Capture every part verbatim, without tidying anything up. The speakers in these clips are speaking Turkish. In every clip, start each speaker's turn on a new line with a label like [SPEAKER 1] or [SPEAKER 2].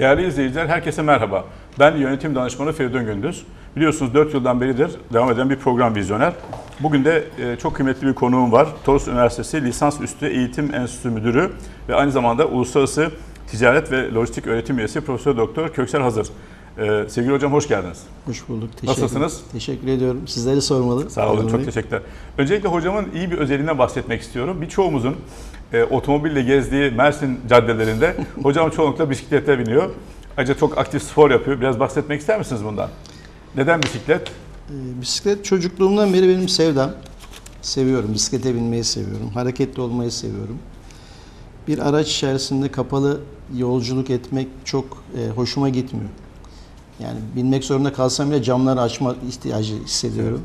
[SPEAKER 1] Değerli izleyiciler, herkese merhaba. Ben yönetim danışmanı Feridun Gündüz. Biliyorsunuz dört yıldan beridir devam eden bir program vizyoner. Bugün de çok kıymetli bir konuğum var. Toros Üniversitesi Lisansüstü Eğitim Enstitüsü Müdürü ve aynı zamanda Uluslararası Ticaret ve Lojistik Öğretim Üyesi Profesör Doktor Köksal Hazır. Ee, sevgili hocam hoş geldiniz.
[SPEAKER 2] Hoş bulduk. Teşekkür
[SPEAKER 1] Nasılsınız?
[SPEAKER 2] Teşekkür ediyorum. Sizleri sormalı.
[SPEAKER 1] Sağ olun, çok teşekkürler. Öncelikle hocamın iyi bir özelliğinden bahsetmek istiyorum. Birçoğumuzun e, otomobille gezdiği Mersin caddelerinde hocam çoğunlukla bisiklete biniyor. Ayrıca çok aktif spor yapıyor. Biraz bahsetmek ister misiniz bundan? Neden bisiklet?
[SPEAKER 2] Ee, bisiklet çocukluğumdan beri benim sevdam. Seviyorum. Bisiklete binmeyi seviyorum. Hareketli olmayı seviyorum. Bir araç içerisinde kapalı yolculuk etmek çok e, hoşuma gitmiyor. Yani binmek zorunda kalsam bile camları açma ihtiyacı hissediyorum.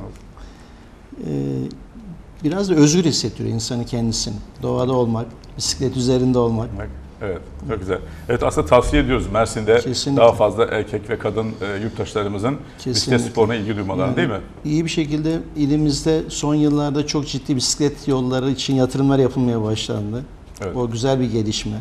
[SPEAKER 2] Ee, biraz da özgür hissettiriyor insanı kendisini. Doğada olmak, bisiklet üzerinde olmak.
[SPEAKER 1] Evet, çok güzel. Evet, aslında tavsiye ediyoruz Mersin'de
[SPEAKER 2] Kesinlikle.
[SPEAKER 1] daha fazla erkek ve kadın e, yurttaşlarımızın
[SPEAKER 2] Kesinlikle.
[SPEAKER 1] bisiklet sporuna ilgi duymalarını,
[SPEAKER 2] Yani
[SPEAKER 1] değil mi?
[SPEAKER 2] İyi bir şekilde ilimizde son yıllarda çok ciddi bisiklet yolları için yatırımlar yapılmaya başlandı.
[SPEAKER 1] Evet.
[SPEAKER 2] O güzel bir gelişme.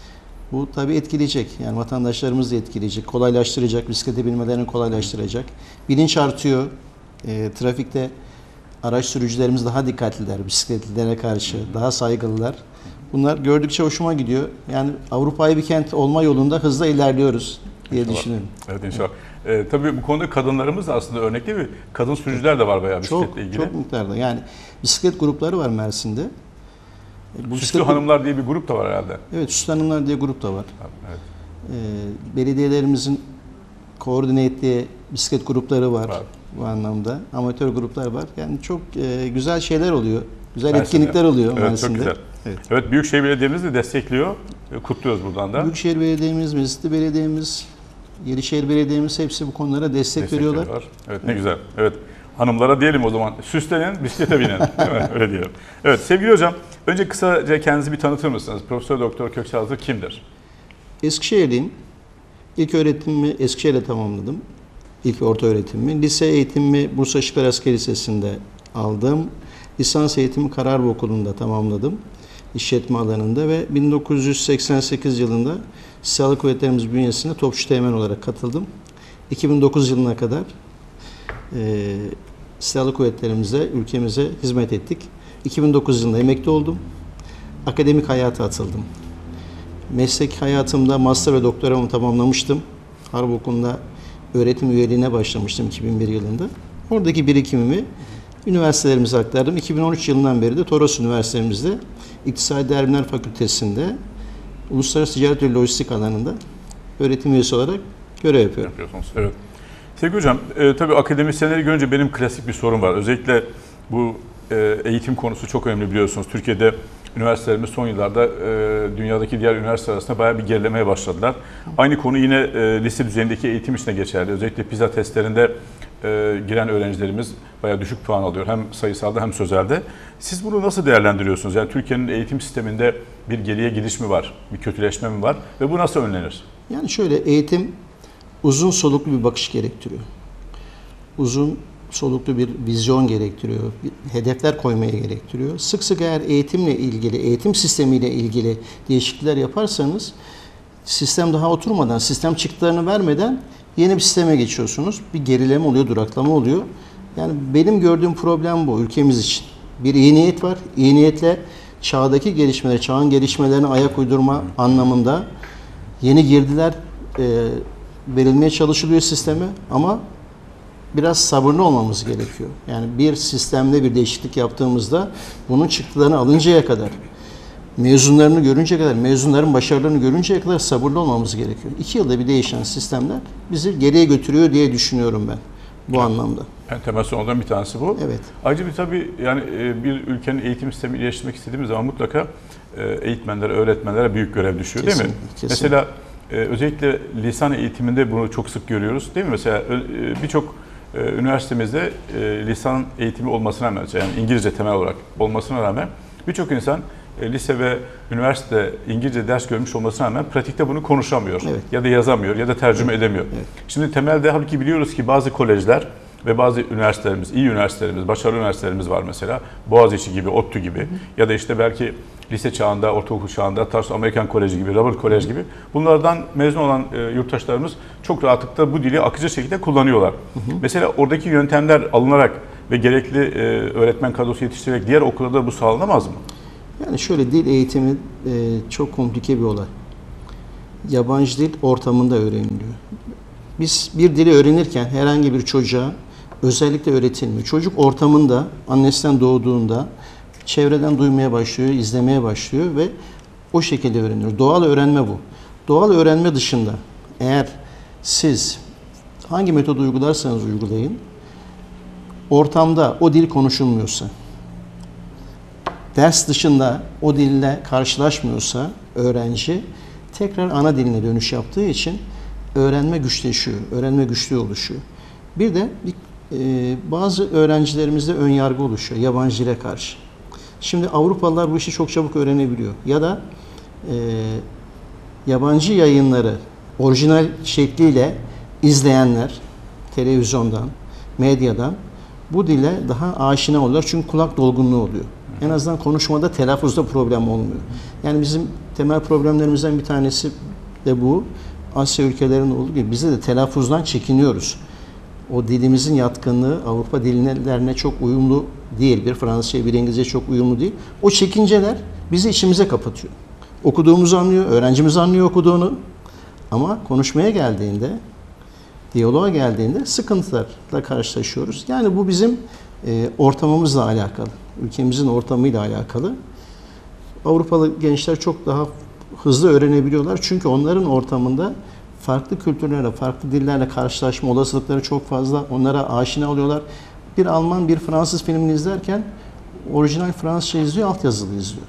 [SPEAKER 2] Bu tabii etkileyecek. Yani vatandaşlarımız da etkileyecek. Kolaylaştıracak, bisiklete binmelerini kolaylaştıracak. Bilinç artıyor. E, trafikte araç sürücülerimiz daha dikkatliler, bisikletlilere karşı daha saygılılar. Bunlar gördükçe hoşuma gidiyor. Yani Avrupa'yı bir kent olma yolunda hızla ilerliyoruz diye
[SPEAKER 1] İnşallah.
[SPEAKER 2] düşünüyorum.
[SPEAKER 1] Evet, inşallah. Ee, tabii bu konuda kadınlarımız da aslında örnekli bir kadın sürücüler de var bayağı bisikletle
[SPEAKER 2] Çok,
[SPEAKER 1] ilgili.
[SPEAKER 2] çok miktarda. Yani bisiklet grupları var Mersin'de.
[SPEAKER 1] Bu Süslü Hanımlar diye bir grup da var herhalde.
[SPEAKER 2] Evet, Süslü Hanımlar diye grup da var.
[SPEAKER 1] Evet.
[SPEAKER 2] Ee, belediyelerimizin koordine ettiği bisiklet grupları var, var bu anlamda. Amatör gruplar var. Yani çok e, güzel şeyler oluyor. Güzel
[SPEAKER 1] Mersin'de.
[SPEAKER 2] etkinlikler oluyor
[SPEAKER 1] Evet,
[SPEAKER 2] Mersin'de.
[SPEAKER 1] çok güzel.
[SPEAKER 2] Evet.
[SPEAKER 1] Evet, Büyükşehir Belediye'miz de destekliyor. Kutluyoruz buradan da.
[SPEAKER 2] Büyükşehir Belediye'miz, Mescitli Belediye'miz, Yenişehir Belediye'miz hepsi bu konulara destek, destek veriyorlar.
[SPEAKER 1] veriyorlar. Evet, ne evet. güzel. Evet. Hanımlara diyelim o zaman, süslenin, bisiklete binin. Öyle diyelim. Evet, sevgili hocam, önce kısaca kendinizi bir tanıtır mısınız? Profesör Doktor Köksal Hazır kimdir?
[SPEAKER 2] Eskişehirliyim. İlk öğretimimi Eskişehir'de tamamladım. İlk orta öğretimimi. Lise eğitimimi Bursa Işıklar Askeri Lisesi'nde aldım. Lisans eğitimi Kararlı Okulu'nda tamamladım. İşletme alanında ve bin dokuz yüz seksen sekiz yılında Silahlı Kuvvetlerimiz bünyesinde Topçu Teğmen olarak katıldım. iki bin dokuz yılına kadar e, Silahlı Kuvvetlerimize, ülkemize hizmet ettik. iki bin dokuz yılında emekli oldum. Akademik hayata atıldım. Meslek hayatımda master ve doktoramı tamamlamıştım. Harp Okulu'nda öğretim üyeliğine başlamıştım iki bin bir yılında. Oradaki birikimimi üniversitelerimize aktardım. iki bin on üç yılından beri de Toros Üniversitemizde İktisadi Bilimler Fakültesi'nde Uluslararası Ticaret ve Lojistik alanında öğretim üyesi olarak görev yapıyorum.
[SPEAKER 1] Yapıyorsunuz, evet. Sevgili hocam, e, tabii akademisyenleri görünce benim klasik bir sorum var. Özellikle bu e, eğitim konusu çok önemli biliyorsunuz. Türkiye'de üniversitelerimiz son yıllarda e, dünyadaki diğer üniversiteler arasında bayağı bir gerilemeye başladılar. Aynı konu yine e, lise düzeyindeki eğitim için de geçerli. Özellikle PISA testlerinde e, giren öğrencilerimiz bayağı düşük puan alıyor. Hem sayısalda hem sözelde. Siz bunu nasıl değerlendiriyorsunuz? Yani Türkiye'nin eğitim sisteminde bir geriye gidiş mi var? Bir kötüleşme mi var? Ve bu nasıl önlenir?
[SPEAKER 2] Yani şöyle, eğitim uzun soluklu bir bakış gerektiriyor. Uzun soluklu bir vizyon gerektiriyor. Hedefler koymaya gerektiriyor. Sık sık eğer eğitimle ilgili, eğitim sistemiyle ilgili değişiklikler yaparsanız sistem daha oturmadan, sistem çıktılarını vermeden yeni bir sisteme geçiyorsunuz. Bir gerileme oluyor, duraklama oluyor. Yani benim gördüğüm problem bu ülkemiz için. Bir iyi niyet var. İyi niyetle çağdaki gelişmeleri, çağın gelişmelerine ayak uydurma anlamında yeni girdiler e, verilmeye çalışılıyor sisteme ama biraz sabırlı olmamız gerekiyor. Yani bir sistemde bir değişiklik yaptığımızda bunun çıktılarını alıncaya kadar, mezunlarını görünceye kadar, mezunların başarılarını görünceye kadar sabırlı olmamız gerekiyor. İki yılda bir değişen sistemler bizi geriye götürüyor diye düşünüyorum ben bu evet. anlamda.
[SPEAKER 1] En temel sorunlardan bir tanesi bu.
[SPEAKER 2] Evet.
[SPEAKER 1] Ayrıca bir tabii yani bir ülkenin eğitim sistemi iyileştirmek istediğimiz zaman mutlaka eğitmenlere, öğretmenlere büyük görev düşüyor, kesin, değil mi? Kesin. Mesela özellikle lisan eğitiminde bunu çok sık görüyoruz, değil mi? Mesela birçok üniversitemizde lisan eğitimi olmasına rağmen, yani İngilizce temel olarak olmasına rağmen birçok insan lise ve üniversite İngilizce ders görmüş olmasına rağmen pratikte bunu konuşamıyor. Evet. Ya da yazamıyor ya da tercüme evet. edemiyor. Evet. Şimdi temelde halbuki biliyoruz ki bazı kolejler ve bazı üniversitelerimiz, iyi üniversitelerimiz, başarılı üniversitelerimiz var mesela. Boğaziçi gibi, ODTÜ gibi, hı hı, ya da işte belki lise çağında, ortaokul çağında Tarsus Amerikan Koleji gibi, Robert Kolej gibi bunlardan mezun olan e, yurttaşlarımız çok rahatlıkla bu dili akıcı şekilde kullanıyorlar. Hı hı. Mesela oradaki yöntemler alınarak ve gerekli e, öğretmen kadrosu yetiştirerek diğer okullarda bu sağlanamaz mı?
[SPEAKER 2] Yani şöyle, dil eğitimi e, çok komplike bir olay. Yabancı dil ortamında öğreniliyor. Biz bir dili öğrenirken herhangi bir çocuğa özellikle öğretilmiyor. Çocuk ortamında, annesinden doğduğunda çevreden duymaya başlıyor, izlemeye başlıyor ve o şekilde öğreniyor. Doğal öğrenme bu. Doğal öğrenme dışında eğer siz hangi metodu uygularsanız uygulayın, ortamda o dil konuşulmuyorsa, ders dışında o dille karşılaşmıyorsa öğrenci tekrar ana diline dönüş yaptığı için öğrenme güçleşiyor, öğrenme güçlüğü oluşuyor. Bir de e, bazı öğrencilerimizde ön yargı oluşuyor yabancı dile karşı. Şimdi Avrupalılar bu işi çok çabuk öğrenebiliyor. Ya da e, yabancı yayınları orijinal şekliyle izleyenler televizyondan, medyadan bu dile daha aşina oluyorlar. Çünkü kulak dolgunluğu oluyor. En azından konuşmada, telaffuzda problem olmuyor. Yani bizim temel problemlerimizden bir tanesi de bu. Asya ülkelerinin olduğu gibi bizde de telaffuzdan çekiniyoruz. O dilimizin yatkınlığı Avrupa dillerine çok uyumlu değil. Bir Fransızca, bir İngilizce çok uyumlu değil. O çekinceler bizi içimize kapatıyor. Okuduğumuzu anlıyor, öğrencimiz anlıyor okuduğunu. Ama konuşmaya geldiğinde, diyaloğa geldiğinde sıkıntılarla karşılaşıyoruz. Yani bu bizim e, ortamımızla alakalı, ülkemizin ortamıyla alakalı. Avrupalı gençler çok daha hızlı öğrenebiliyorlar. Çünkü onların ortamında farklı kültürlerle, farklı dillerle karşılaşma olasılıkları çok fazla. Onlara aşina oluyorlar. Bir Alman, bir Fransız filmini izlerken orijinal Fransızca izliyor, altyazılı izliyor.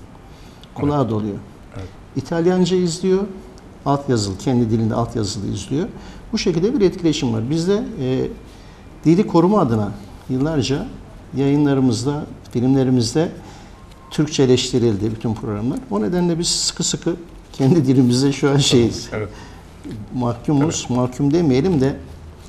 [SPEAKER 2] Kulağa evet. doluyor. Evet. İtalyanca izliyor, altyazılı, kendi dilinde altyazılı izliyor. Bu şekilde bir etkileşim var. Bizde e, dili koruma adına yıllarca yayınlarımızda, filmlerimizde Türkçeleştirildi bütün programlar. O nedenle biz sıkı sıkı kendi dilimizde şu an şeyiz. Evet. Mahkumuz, evet. mahkum demeyelim de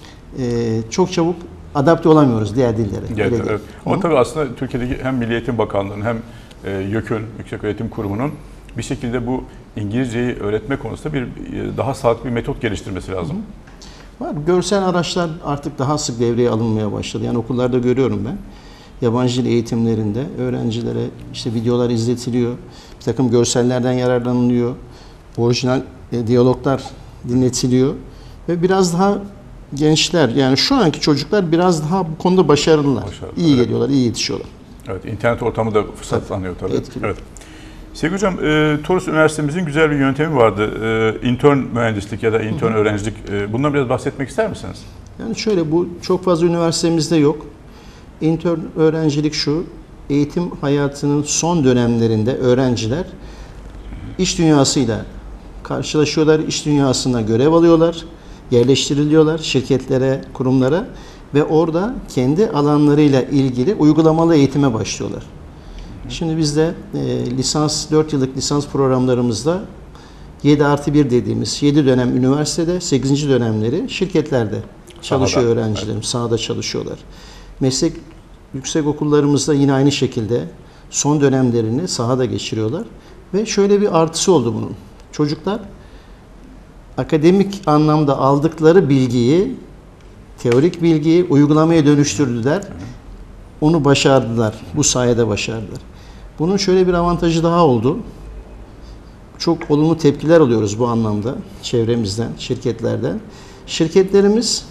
[SPEAKER 2] e, çok çabuk adapte olamıyoruz diğer dillere.
[SPEAKER 1] Evet, evet. Ama Hı? tabii aslında Türkiye'deki hem Milli Eğitim Bakanlığı'nın hem e, YÖK'ün, Yükseköğretim Kurumu'nun bir şekilde bu İngilizceyi öğretme konusunda bir e, daha sağlıklı bir metot geliştirmesi lazım.
[SPEAKER 2] Hı. Var. Görsel araçlar artık daha sık devreye alınmaya başladı. Yani okullarda görüyorum ben. Yabancı dil eğitimlerinde öğrencilere işte videolar izletiliyor. Bir takım görsellerden yararlanılıyor. Orijinal e, diyaloglar dinletiliyor. Ve biraz daha gençler, yani şu anki çocuklar biraz daha bu konuda başarılılar. Başarılı, iyi evet. geliyorlar, iyi yetişiyorlar.
[SPEAKER 1] Evet, internet ortamı da fırsatlanıyor tabii. Etkili. Evet. Sevgili Hocam, e, Torus Üniversitemizin güzel bir yöntemi vardı. E, intern mühendislik ya da intern Hı-hı. öğrencilik. E, bundan biraz bahsetmek ister misiniz?
[SPEAKER 2] Yani şöyle, bu çok fazla üniversitemizde yok. İntern öğrencilik şu, eğitim hayatının son dönemlerinde öğrenciler iş dünyasıyla karşılaşıyorlar, iş dünyasında görev alıyorlar, yerleştiriliyorlar şirketlere, kurumlara ve orada kendi alanlarıyla ilgili uygulamalı eğitime başlıyorlar. Şimdi bizde e, lisans, dört yıllık lisans programlarımızda yedi artı bir dediğimiz yedi dönem üniversitede, sekizinci dönemleri şirketlerde çalışıyor sahada, öğrencilerim, evet. sahada çalışıyorlar. Meslek yüksek okullarımızda yine aynı şekilde son dönemlerini sahada geçiriyorlar. Ve şöyle bir artısı oldu bunun. Çocuklar akademik anlamda aldıkları bilgiyi, teorik bilgiyi uygulamaya dönüştürdüler. Onu başardılar. Bu sayede başardılar. Bunun şöyle bir avantajı daha oldu. Çok olumlu tepkiler alıyoruz bu anlamda çevremizden, şirketlerden. Şirketlerimiz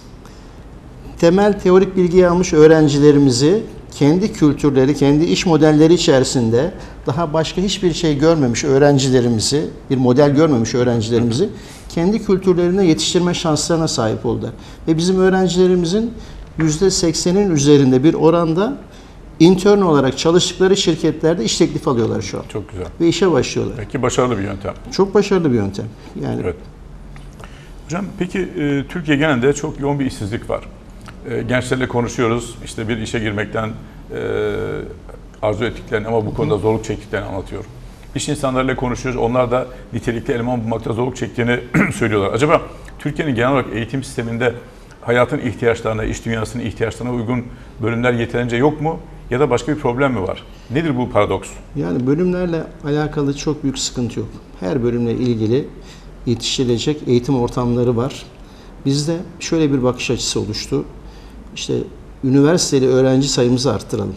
[SPEAKER 2] temel teorik bilgiyi almış öğrencilerimizi kendi kültürleri, kendi iş modelleri içerisinde daha başka hiçbir şey görmemiş öğrencilerimizi, bir model görmemiş öğrencilerimizi kendi kültürlerine yetiştirme şanslarına sahip oldular. Ve bizim öğrencilerimizin yüzde seksenin üzerinde bir oranda intern olarak çalıştıkları şirketlerde iş teklifi alıyorlar şu an.
[SPEAKER 1] Çok güzel.
[SPEAKER 2] Ve işe başlıyorlar.
[SPEAKER 1] Peki başarılı bir yöntem.
[SPEAKER 2] Çok başarılı bir yöntem. Yani.
[SPEAKER 1] Evet. Hocam peki e, Türkiye genelinde çok yoğun bir işsizlik var. E, gençlerle konuşuyoruz. İşte bir işe girmekten e, arzu ettiklerini ama bu konuda zorluk çektiklerini anlatıyor. İş insanlarıyla konuşuyoruz. Onlar da nitelikli eleman bulmakta zorluk çektiğini söylüyorlar. Acaba Türkiye'nin genel olarak eğitim sisteminde hayatın ihtiyaçlarına, iş dünyasının ihtiyaçlarına uygun bölümler yeterince yok mu? Ya da başka bir problem mi var? Nedir bu paradoks?
[SPEAKER 2] Yani bölümlerle alakalı çok büyük sıkıntı yok. Her bölümle ilgili yetiştirilecek eğitim ortamları var. Bizde şöyle bir bakış açısı oluştu. İşte üniversiteli öğrenci sayımızı arttıralım.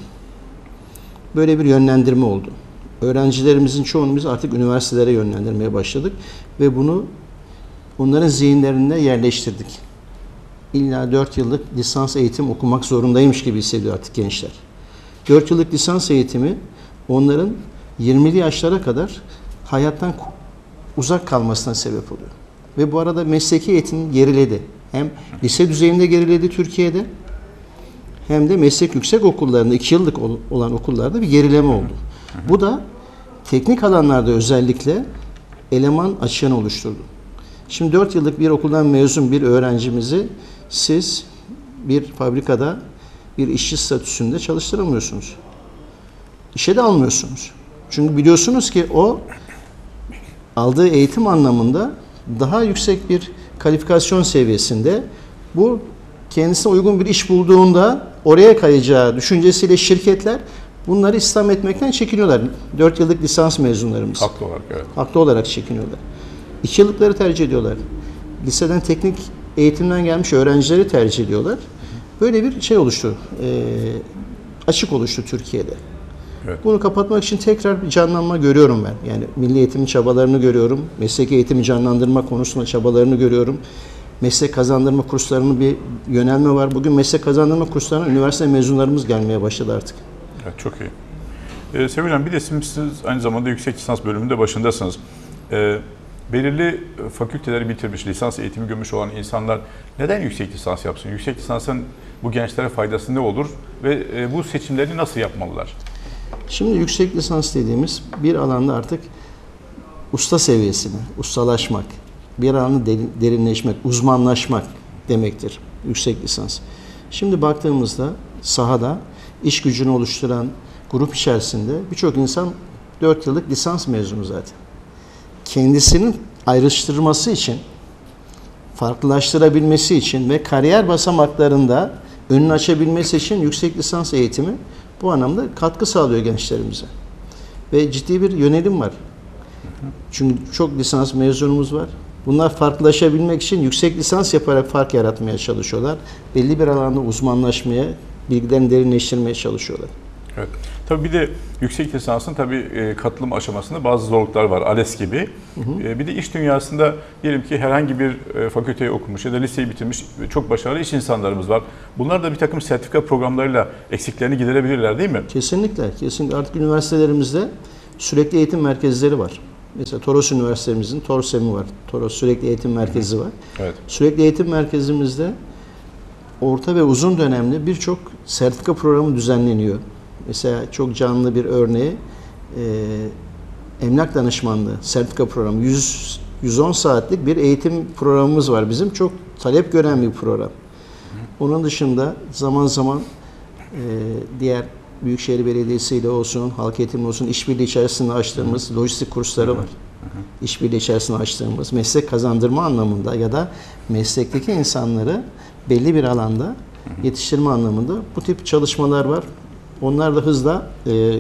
[SPEAKER 2] Böyle bir yönlendirme oldu. Öğrencilerimizin çoğunu biz artık üniversitelere yönlendirmeye başladık ve bunu onların zihinlerinde yerleştirdik. İlla dört yıllık lisans eğitim okumak zorundaymış gibi hissediyor artık gençler. dört yıllık lisans eğitimi onların yirmili yaşlara kadar hayattan uzak kalmasına sebep oluyor. Ve bu arada mesleki eğitim geriledi. Hem lise düzeyinde geriledi Türkiye'de hem de meslek yüksek okullarında iki yıllık olan okullarda bir gerileme oldu. Bu da teknik alanlarda özellikle eleman açığını oluşturdu. Şimdi dört yıllık bir okuldan mezun bir öğrencimizi siz bir fabrikada bir işçi statüsünde çalıştıramıyorsunuz. İşe de almıyorsunuz. Çünkü biliyorsunuz ki o aldığı eğitim anlamında daha yüksek bir kalifikasyon seviyesinde, bu kendisine uygun bir iş bulduğunda oraya kayacağı düşüncesiyle şirketler bunları istihdam etmekten çekiniyorlar. dört yıllık lisans mezunlarımız.
[SPEAKER 1] Haklı olarak, evet.
[SPEAKER 2] Haklı olarak çekiniyorlar. iki yıllıkları tercih ediyorlar. Liseden teknik eğitimden gelmiş öğrencileri tercih ediyorlar. Böyle bir şey oluştu. E, açık oluştu Türkiye'de. Evet. Bunu kapatmak için tekrar bir canlanma görüyorum ben. Yani milli eğitimin çabalarını görüyorum. Meslek eğitimi canlandırma konusunda çabalarını görüyorum. Meslek kazandırma kurslarının bir yönelme var. Bugün meslek kazandırma kurslarına üniversite mezunlarımız gelmeye başladı artık. Evet,
[SPEAKER 1] çok iyi. Ee, Sevil Hanım, bir de siz aynı zamanda yüksek lisans bölümünde başındasınız. Ee, belirli fakülteleri bitirmiş, lisans eğitimi görmüş olan insanlar neden yüksek lisans yapsın? Yüksek lisansın bu gençlere faydası ne olur ve e, bu seçimleri nasıl yapmalılar?
[SPEAKER 2] Şimdi yüksek lisans dediğimiz bir alanda artık usta seviyesine, ustalaşmak, bir alanda derinleşmek, uzmanlaşmak demektir yüksek lisans. Şimdi baktığımızda sahada iş gücünü oluşturan grup içerisinde birçok insan dört yıllık lisans mezunu zaten. Kendisinin ayrıştırması için, farklılaştırabilmesi için ve kariyer basamaklarında önünü açabilmesi için yüksek lisans eğitimi bu anlamda katkı sağlıyor gençlerimize. Ve ciddi bir yönelim var. Çünkü çok lisans mezunumuz var. Bunlar farklılaşabilmek için yüksek lisans yaparak fark yaratmaya çalışıyorlar. Belli bir alanda uzmanlaşmaya, bilgilerini derinleştirmeye çalışıyorlar.
[SPEAKER 1] Evet. Tabii bir de yüksek lisansın tabii katılım aşamasında bazı zorluklar var. ALES gibi. Hı hı. Bir de iş dünyasında diyelim ki herhangi bir fakülteyi okumuş ya da liseyi bitirmiş çok başarılı iş insanlarımız var. Bunlar da bir takım sertifika programlarıyla eksiklerini giderebilirler, değil mi?
[SPEAKER 2] Kesinlikle. Kesinlikle. Artık üniversitelerimizde sürekli eğitim merkezleri var. Mesela Toros Üniversitemizin TORSEM'i var. Toros Sürekli Eğitim Merkezi var.
[SPEAKER 1] Evet.
[SPEAKER 2] Sürekli Eğitim Merkezimizde orta ve uzun dönemli birçok sertifika programı düzenleniyor. Mesela çok canlı bir örneği e, emlak danışmanlığı sertifika programı. yüz yüz on saatlik bir eğitim programımız var bizim. Çok talep gören bir program. Onun dışında zaman zaman e, diğer Büyükşehir Belediyesi ile olsun, halk eğitimi olsun, işbirliği içerisinde açtığımız hı hı. lojistik kursları var. İşbirliği içerisinde açtığımız meslek kazandırma anlamında ya da meslekteki insanları belli bir alanda hı hı. yetiştirme anlamında bu tip çalışmalar var. Onlar da hızla e,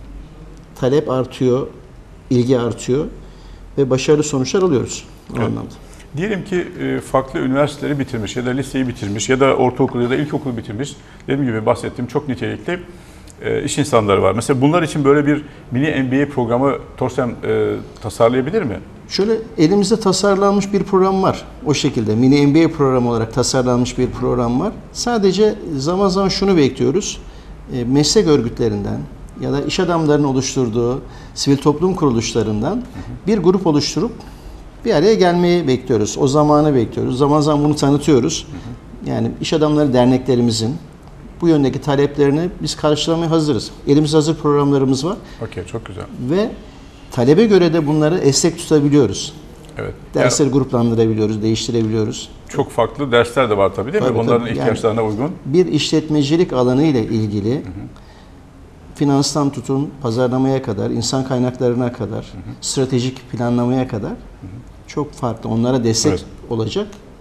[SPEAKER 2] talep artıyor, ilgi artıyor ve başarılı sonuçlar alıyoruz o evet. anlamda.
[SPEAKER 1] Diyelim ki farklı üniversiteleri bitirmiş ya da liseyi bitirmiş ya da ortaokulu ya da ilkokulu bitirmiş. Dediğim gibi bahsettiğim çok nitelikli iş insanları var. Mesela bunlar için böyle bir mini M B A programı TORSEM e, tasarlayabilir mi?
[SPEAKER 2] Şöyle elimizde tasarlanmış bir program var. O şekilde mini M B A programı olarak tasarlanmış bir program var. Sadece zaman zaman şunu bekliyoruz. E, meslek örgütlerinden ya da iş adamlarının oluşturduğu sivil toplum kuruluşlarından hı hı. bir grup oluşturup bir araya gelmeyi bekliyoruz. O zamanı bekliyoruz. Zaman zaman bunu tanıtıyoruz. Hı hı. Yani iş adamları derneklerimizin bu yöndeki taleplerini biz karşılamaya hazırız. Elimizde hazır programlarımız var.
[SPEAKER 1] Okey, çok güzel.
[SPEAKER 2] Ve talebe göre de bunları esnek tutabiliyoruz.
[SPEAKER 1] Evet.
[SPEAKER 2] Dersleri yani, gruplandırabiliyoruz, değiştirebiliyoruz.
[SPEAKER 1] Çok farklı dersler de var tabii değil tabii, mi? Onların tabii. ihtiyaçlarına yani, uygun.
[SPEAKER 2] Bir işletmecilik alanı ile ilgili hı hı. finanstan tutun, pazarlamaya kadar, insan kaynaklarına kadar, hı hı. stratejik planlamaya kadar hı hı. çok farklı. Onlara destek evet. olacak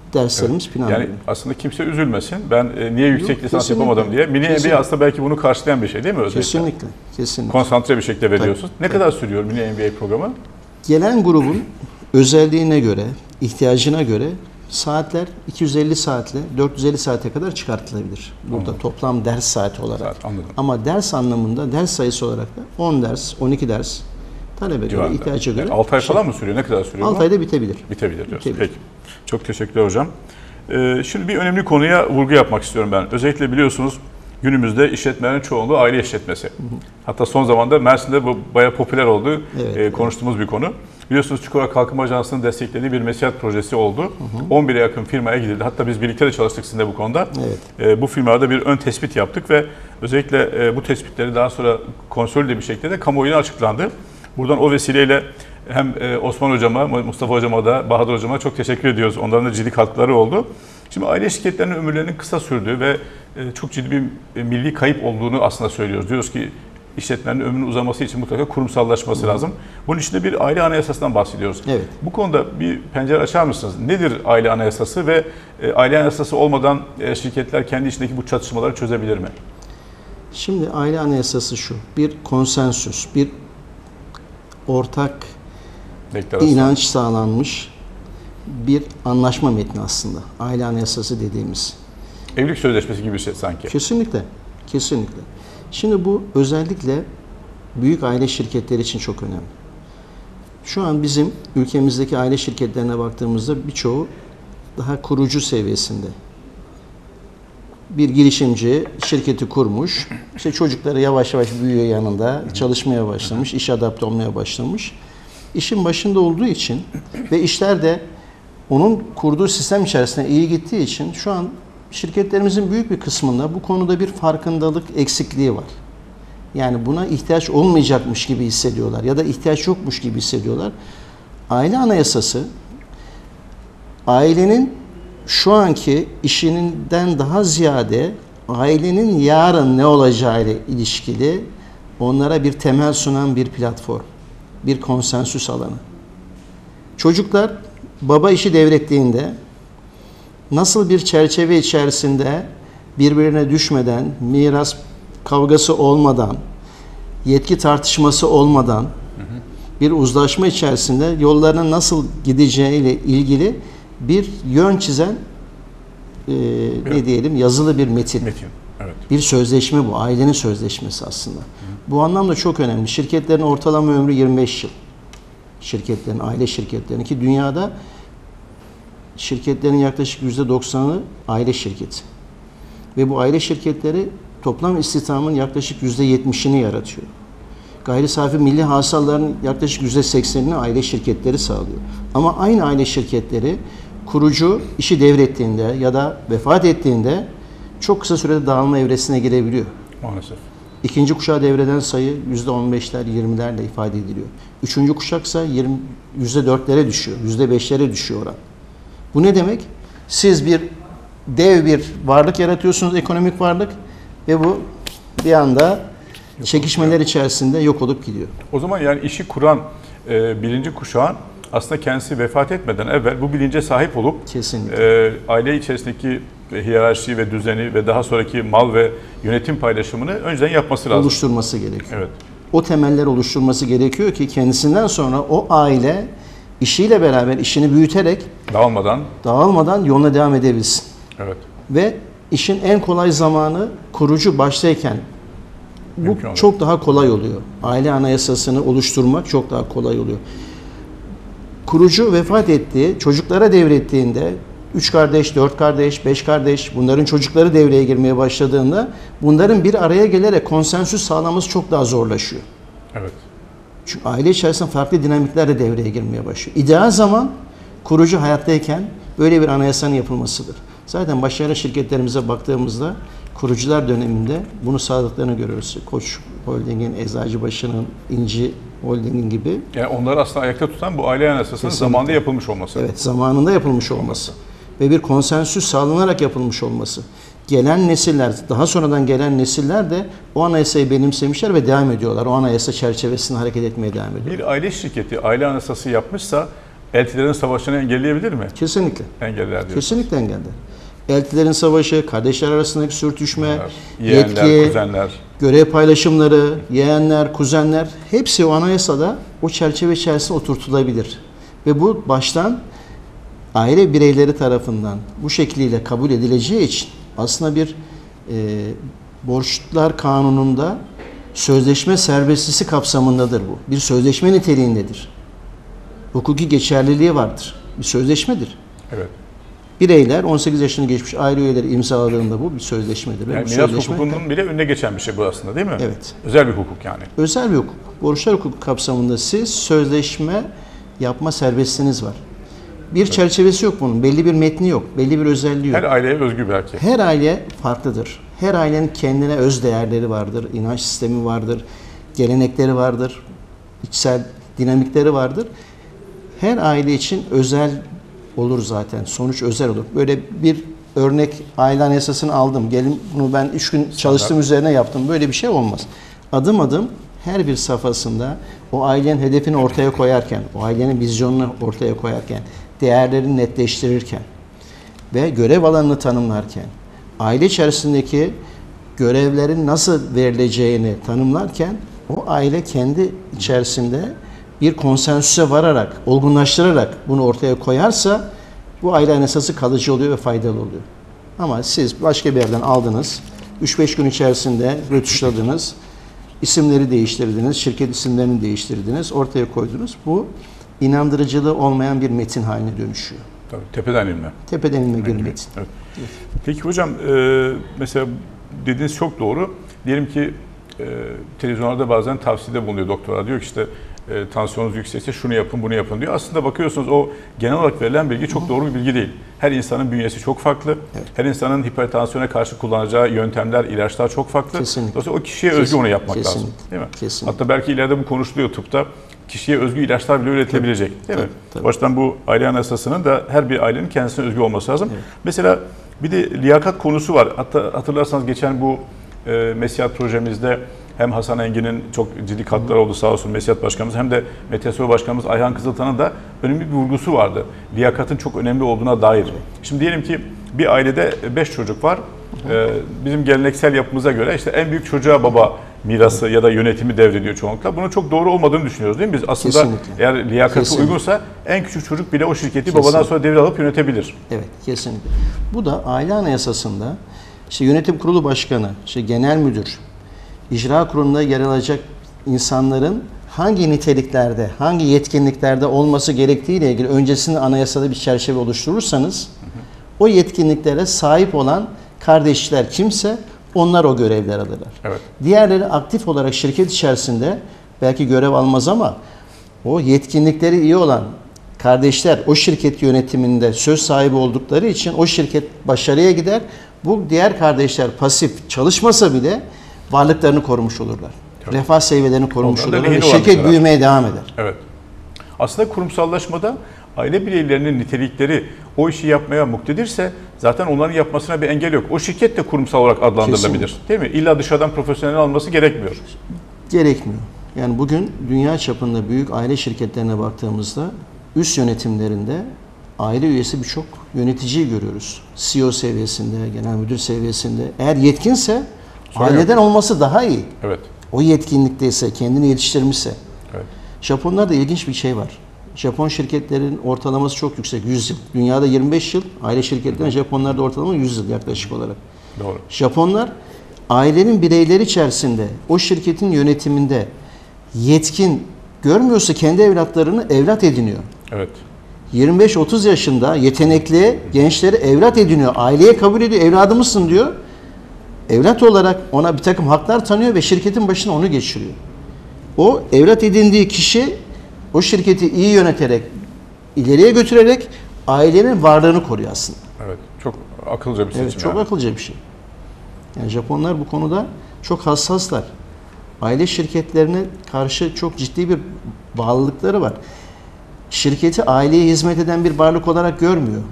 [SPEAKER 2] derslerimiz
[SPEAKER 1] Evet.
[SPEAKER 2] planlanıyor.
[SPEAKER 1] Yani aslında kimse üzülmesin. Ben e, niye yüksek
[SPEAKER 2] Yok,
[SPEAKER 1] lisans
[SPEAKER 2] kesinlikle.
[SPEAKER 1] yapamadım diye. Mini M B A
[SPEAKER 2] Kesinlikle.
[SPEAKER 1] aslında belki bunu karşılayan bir şey değil mi özellikle?
[SPEAKER 2] Kesinlikle. Kesinlikle.
[SPEAKER 1] Konsantre bir şekilde veriyorsunuz.
[SPEAKER 2] Tabii,
[SPEAKER 1] Ne kadar sürüyor Mini M B A programı?
[SPEAKER 2] Gelen grubun özelliğine göre, ihtiyacına göre saatler iki yüz elli saatle dört yüz elli saate kadar çıkartılabilir. Burada
[SPEAKER 1] Anladım.
[SPEAKER 2] toplam ders saati olarak.
[SPEAKER 1] Saat, anladım.
[SPEAKER 2] Ama ders anlamında ders sayısı olarak da on ders, on iki ders talebe göre,
[SPEAKER 1] Civarında.
[SPEAKER 2] ihtiyaca göre.
[SPEAKER 1] Yani altı ay falan mı sürüyor? Ne kadar sürüyor bu?
[SPEAKER 2] altı ayda bitebilir.
[SPEAKER 1] Bitebilir diyorsun.
[SPEAKER 2] Bitebilir.
[SPEAKER 1] Peki. Çok teşekkürler hocam. Ee, şimdi bir önemli konuya vurgu yapmak istiyorum ben. Özellikle biliyorsunuz günümüzde işletmelerin çoğunluğu aile işletmesi. Hı hı. Hatta son zamanda Mersin'de bu bayağı popüler oldu. Evet, ee, konuştuğumuz evet. bir konu. Biliyorsunuz Çukurova Kalkınma Ajansı'nın desteklediği bir Mesihat projesi oldu. Hı hı. on bire yakın firmaya gidildi. Hatta biz birlikte de çalıştık sizinle bu konuda. Evet. Ee, bu firmalarda bir ön tespit yaptık ve özellikle e, bu tespitleri daha sonra konsolide bir şekilde de kamuoyuna açıklandı. Buradan o vesileyle hem Osman Hocama, Mustafa Hocama da Bahadır Hocama çok teşekkür ediyoruz. Onların da ciddi katkıları oldu. Şimdi aile şirketlerinin ömürlerinin kısa sürdüğü ve çok ciddi bir milli kayıp olduğunu aslında söylüyoruz. Diyoruz ki işletmenin ömrünün uzaması için mutlaka kurumsallaşması lazım. Bunun içinde bir aile anayasasından bahsediyoruz. Evet. Bu konuda bir pencere açar mısınız? Nedir aile anayasası ve aile anayasası olmadan şirketler kendi içindeki bu çatışmaları çözebilir mi?
[SPEAKER 2] Şimdi aile anayasası şu, bir konsensüs, bir ortak inanç sağlanmış bir anlaşma metni aslında. Aile anayasası dediğimiz.
[SPEAKER 1] Evlilik sözleşmesi gibi bir şey sanki.
[SPEAKER 2] Kesinlikle. Kesinlikle. Şimdi bu özellikle büyük aile şirketleri için çok önemli. Şu an bizim ülkemizdeki aile şirketlerine baktığımızda birçoğu daha kurucu seviyesinde. Bir girişimci şirketi kurmuş, işte çocukları yavaş yavaş büyüyor yanında, çalışmaya başlamış, iş adapte olmaya başlamış. İşin başında olduğu için ve işler de onun kurduğu sistem içerisinde iyi gittiği için şu an şirketlerimizin büyük bir kısmında bu konuda bir farkındalık eksikliği var. Yani buna ihtiyaç olmayacakmış gibi hissediyorlar ya da ihtiyaç yokmuş gibi hissediyorlar. Aile anayasası ailenin şu anki işinden daha ziyade ailenin yarın ne olacağı ile ilişkili onlara bir temel sunan bir platform, bir konsensüs alanı. Çocuklar baba işi devrettiğinde nasıl bir çerçeve içerisinde birbirine düşmeden, miras kavgası olmadan, yetki tartışması olmadan bir uzlaşma içerisinde yollarının nasıl gideceğiyle ilgili bir yön çizen e, ne diyelim yazılı bir metin.
[SPEAKER 1] Metin, evet.
[SPEAKER 2] Bir sözleşme bu. Ailenin sözleşmesi aslında. Hı. Bu anlamda çok önemli. Şirketlerin ortalama ömrü yirmi beş yıl. Şirketlerin, aile şirketlerinin ki dünyada şirketlerin yaklaşık yüzde doksanı aile şirketi. Ve bu aile şirketleri toplam istihdamın yaklaşık yüzde yetmişini yaratıyor. Gayri safi milli hasılaların yaklaşık yüzde seksenini aile şirketleri sağlıyor. Ama aynı aile şirketleri kurucu işi devrettiğinde ya da vefat ettiğinde çok kısa sürede dağılma evresine girebiliyor.
[SPEAKER 1] Maalesef.
[SPEAKER 2] İkinci kuşağı devreden sayı yüzde on beşler, yirmilerle ifade ediliyor. Üçüncü kuşaksa yüzde dörtlere düşüyor, yüzde beşlere düşüyor oran. Bu ne demek? Siz bir dev bir varlık yaratıyorsunuz, ekonomik varlık ve bu bir anda çekişmeler içerisinde yok olup gidiyor.
[SPEAKER 1] O zaman yani işi kuran e, birinci kuşağın aslında kendisi vefat etmeden evvel bu bilince sahip olup e, aile içerisindeki hiyerarşi ve düzeni ve daha sonraki mal ve yönetim paylaşımını önceden yapması lazım.
[SPEAKER 2] Oluşturması gerekiyor.
[SPEAKER 1] Evet.
[SPEAKER 2] O temeller oluşturması gerekiyor ki kendisinden sonra o aile işiyle beraber işini büyüterek
[SPEAKER 1] dağılmadan
[SPEAKER 2] dağılmadan yoluna devam edebilsin.
[SPEAKER 1] Evet.
[SPEAKER 2] Ve işin en kolay zamanı kurucu baştayken bu
[SPEAKER 1] mümkün
[SPEAKER 2] çok
[SPEAKER 1] oluyor.
[SPEAKER 2] daha kolay oluyor. Aile anayasasını oluşturmak çok daha kolay oluyor. Kurucu vefat etti, çocuklara devrettiğinde üç kardeş, dört kardeş, beş kardeş bunların çocukları devreye girmeye başladığında bunların bir araya gelerek konsensüs sağlaması çok daha zorlaşıyor.
[SPEAKER 1] Evet.
[SPEAKER 2] Çünkü aile içerisinde farklı dinamikler de devreye girmeye başlıyor. İdeal zaman kurucu hayattayken böyle bir anayasanın yapılmasıdır. Zaten başarılı şirketlerimize baktığımızda kurucular döneminde bunu sağladıklarını görüyoruz. Koç Holding'in, Eczacıbaşı'nın, İnci Holding'in gibi.
[SPEAKER 1] Yani onları aslında ayakta tutan bu aile anayasasının zamanında yapılmış olması.
[SPEAKER 2] Evet, zamanında yapılmış olması. Ve bir konsensüs sağlanarak yapılmış olması. Gelen nesiller, daha sonradan gelen nesiller de o anayasayı benimsemişler ve devam ediyorlar. O anayasa çerçevesinde hareket etmeye devam ediyor.
[SPEAKER 1] Bir aile şirketi aile anayasası yapmışsa eltilerin savaşını engelleyebilir mi?
[SPEAKER 2] Kesinlikle.
[SPEAKER 1] Engeller diyorsunuz.
[SPEAKER 2] Kesinlikle engeller. Eltilerin savaşı, kardeşler arasındaki sürtüşme,
[SPEAKER 1] yeğenler,
[SPEAKER 2] yetki,
[SPEAKER 1] kuzenler.
[SPEAKER 2] görev paylaşımları, yeğenler, kuzenler hepsi o anayasada o çerçeve içerisinde oturtulabilir. Ve bu baştan aile bireyleri tarafından bu şekliyle kabul edileceği için aslında bir e, borçlar kanununda sözleşme serbestisi kapsamındadır bu. Bir sözleşme niteliğindedir. Hukuki geçerliliği vardır. Bir sözleşmedir.
[SPEAKER 1] Evet.
[SPEAKER 2] Bireyler on sekiz yaşını geçmiş aile üyeleri imzaladığında bu bir sözleşmedir.
[SPEAKER 1] Yani
[SPEAKER 2] bu
[SPEAKER 1] miras
[SPEAKER 2] sözleşme,
[SPEAKER 1] hukukunun bile önüne geçen bir şey bu aslında değil mi?
[SPEAKER 2] Evet.
[SPEAKER 1] Özel bir hukuk yani.
[SPEAKER 2] Özel bir hukuk. Borçlar hukuku kapsamında siz sözleşme yapma serbestliğiniz var. Bir evet. çerçevesi yok bunun. Belli bir metni yok. Belli bir özelliği yok.
[SPEAKER 1] Her aileye özgü belki.
[SPEAKER 2] Her aile farklıdır. Her ailenin kendine öz değerleri vardır. İnanç sistemi vardır. Gelenekleri vardır. İçsel dinamikleri vardır. Her aile için özel olur zaten. Sonuç özel olur. Böyle bir örnek aile anayasasını aldım. Gelin bunu ben üç gün çalıştığım üzerine yaptım. Böyle bir şey olmaz. Adım adım her bir safhasında o ailenin hedefini ortaya koyarken, o ailenin vizyonunu ortaya koyarken, değerlerini netleştirirken ve görev alanını tanımlarken, aile içerisindeki görevlerin nasıl verileceğini tanımlarken o aile kendi içerisinde bir konsensüse vararak, olgunlaştırarak bunu ortaya koyarsa bu aile anayasası kalıcı oluyor ve faydalı oluyor. Ama siz başka bir yerden aldınız, üç beş gün içerisinde rötuşladınız, isimleri değiştirdiniz, şirket isimlerini değiştirdiniz, ortaya koydunuz. Bu inandırıcılığı olmayan bir metin haline dönüşüyor.
[SPEAKER 1] Tabii, tepeden inme.
[SPEAKER 2] Tepeden inme bir metin.
[SPEAKER 1] Evet. Peki hocam, e, mesela dediğiniz çok doğru. Diyelim ki e, televizyonlarda bazen tavsiyede bulunuyor doktorlar. Diyor ki işte e, tansiyonunuz yüksekse şunu yapın, bunu yapın diyor. Aslında bakıyorsunuz o genel olarak verilen bilgi çok doğru bir bilgi değil. Her insanın bünyesi çok farklı. Evet. Her insanın hipertansiyona karşı kullanacağı yöntemler, ilaçlar çok farklı.
[SPEAKER 2] Kesinlikle.
[SPEAKER 1] Dolayısıyla o kişiye özgü onu yapmak
[SPEAKER 2] Kesinlikle.
[SPEAKER 1] lazım. Değil mi?
[SPEAKER 2] Kesinlikle.
[SPEAKER 1] Hatta belki ileride bu konuşuluyor tıpta. Kişiye özgü ilaçlar bile üretilebilecek. Değil
[SPEAKER 2] tabii,
[SPEAKER 1] mi?
[SPEAKER 2] Tabii.
[SPEAKER 1] O yüzden bu aile anayasasının da her bir ailenin kendisine özgü olması lazım.
[SPEAKER 2] Evet.
[SPEAKER 1] Mesela bir de liyakat konusu var. Hatta hatırlarsanız geçen bu e, Mesiyat projemizde hem Hasan Engin'in çok ciddi katkıları oldu sağ olsun Mesiyat Başkanımız, hem de Metesor Başkanımız Ayhan Kızıltan'ın da önemli bir vurgusu vardı. Liyakatın çok önemli olduğuna dair. Şimdi diyelim ki bir ailede beş çocuk var. Ee, bizim geleneksel yapımıza göre işte en büyük çocuğa baba mirası ya da yönetimi devrediyor çoğunlukla. Bunun çok doğru olmadığını düşünüyoruz değil mi biz? Aslında
[SPEAKER 2] Kesinlikle.
[SPEAKER 1] eğer liyakatı
[SPEAKER 2] Kesinlikle.
[SPEAKER 1] uygunsa en küçük çocuk bile o şirketi
[SPEAKER 2] Kesinlikle.
[SPEAKER 1] babadan sonra devralıp yönetebilir.
[SPEAKER 2] Evet, kesinlikle. Bu da aile anayasasında işte yönetim kurulu başkanı, işte genel müdür, icra kurulunda yer alacak insanların hangi niteliklerde, hangi yetkinliklerde olması gerektiğiyle ilgili öncesinde anayasada bir çerçeve oluşturursanız, hı hı. o yetkinliklere sahip olan kardeşler kimse onlar o görevler alırlar.
[SPEAKER 1] Evet.
[SPEAKER 2] Diğerleri aktif olarak şirket içerisinde belki görev almaz ama o yetkinlikleri iyi olan kardeşler o şirket yönetiminde söz sahibi oldukları için o şirket başarıya gider. Bu diğer kardeşler pasif çalışmasa bile varlıklarını korumuş olurlar. Evet. Refah seviyelerini korumuş
[SPEAKER 1] Ondan
[SPEAKER 2] olurlar ve şirket büyümeye devam eder.
[SPEAKER 1] Evet. Aslında kurumsallaşmada aile bireylerinin nitelikleri o işi yapmaya muktedirse zaten onların yapmasına bir engel yok. O şirket de kurumsal olarak adlandırılabilir. Kesinlikle. Değil mi? İlla dışarıdan profesyonel alması gerekmiyor. Gerekmiyor.
[SPEAKER 2] Yani bugün dünya çapında büyük aile şirketlerine baktığımızda üst yönetimlerinde aile üyesi birçok yöneticiyi görüyoruz. C E O seviyesinde, genel müdür seviyesinde. Eğer yetkinse Sorun aileden yok. Olması daha iyi.
[SPEAKER 1] Evet.
[SPEAKER 2] O yetkinlikteyse, kendini yetiştirmişse.
[SPEAKER 1] Evet.
[SPEAKER 2] Japonlarda ilginç bir şey var. Japon şirketlerin ortalaması çok yüksek, yüz yıl. Dünyada yirmi beş yıl, aile şirketlerinin Japonlarda ortalama yüz yıl yaklaşık olarak.
[SPEAKER 1] Doğru.
[SPEAKER 2] Japonlar ailenin bireyleri içerisinde, o şirketin yönetiminde yetkin görmüyorsa kendi evlatlarını evlat ediniyor.
[SPEAKER 1] Evet.
[SPEAKER 2] yirmi beş otuz yaşında yetenekli gençleri evlat ediniyor. Aileye kabul ediyor, evladımızsın diyor. Evlat olarak ona bir takım haklar tanıyor ve şirketin başına onu geçiriyor. O evlat edindiği kişi o şirketi iyi yöneterek, ileriye götürerek ailenin varlığını koruyor aslında.
[SPEAKER 1] Evet, çok akıllıca bir seçim.
[SPEAKER 2] Evet, çok yani. akıllıca bir şey. Yani Japonlar bu konuda çok hassaslar. Aile şirketlerine karşı çok ciddi bir bağlılıkları var. Şirketi aileye hizmet eden bir varlık olarak görmüyor.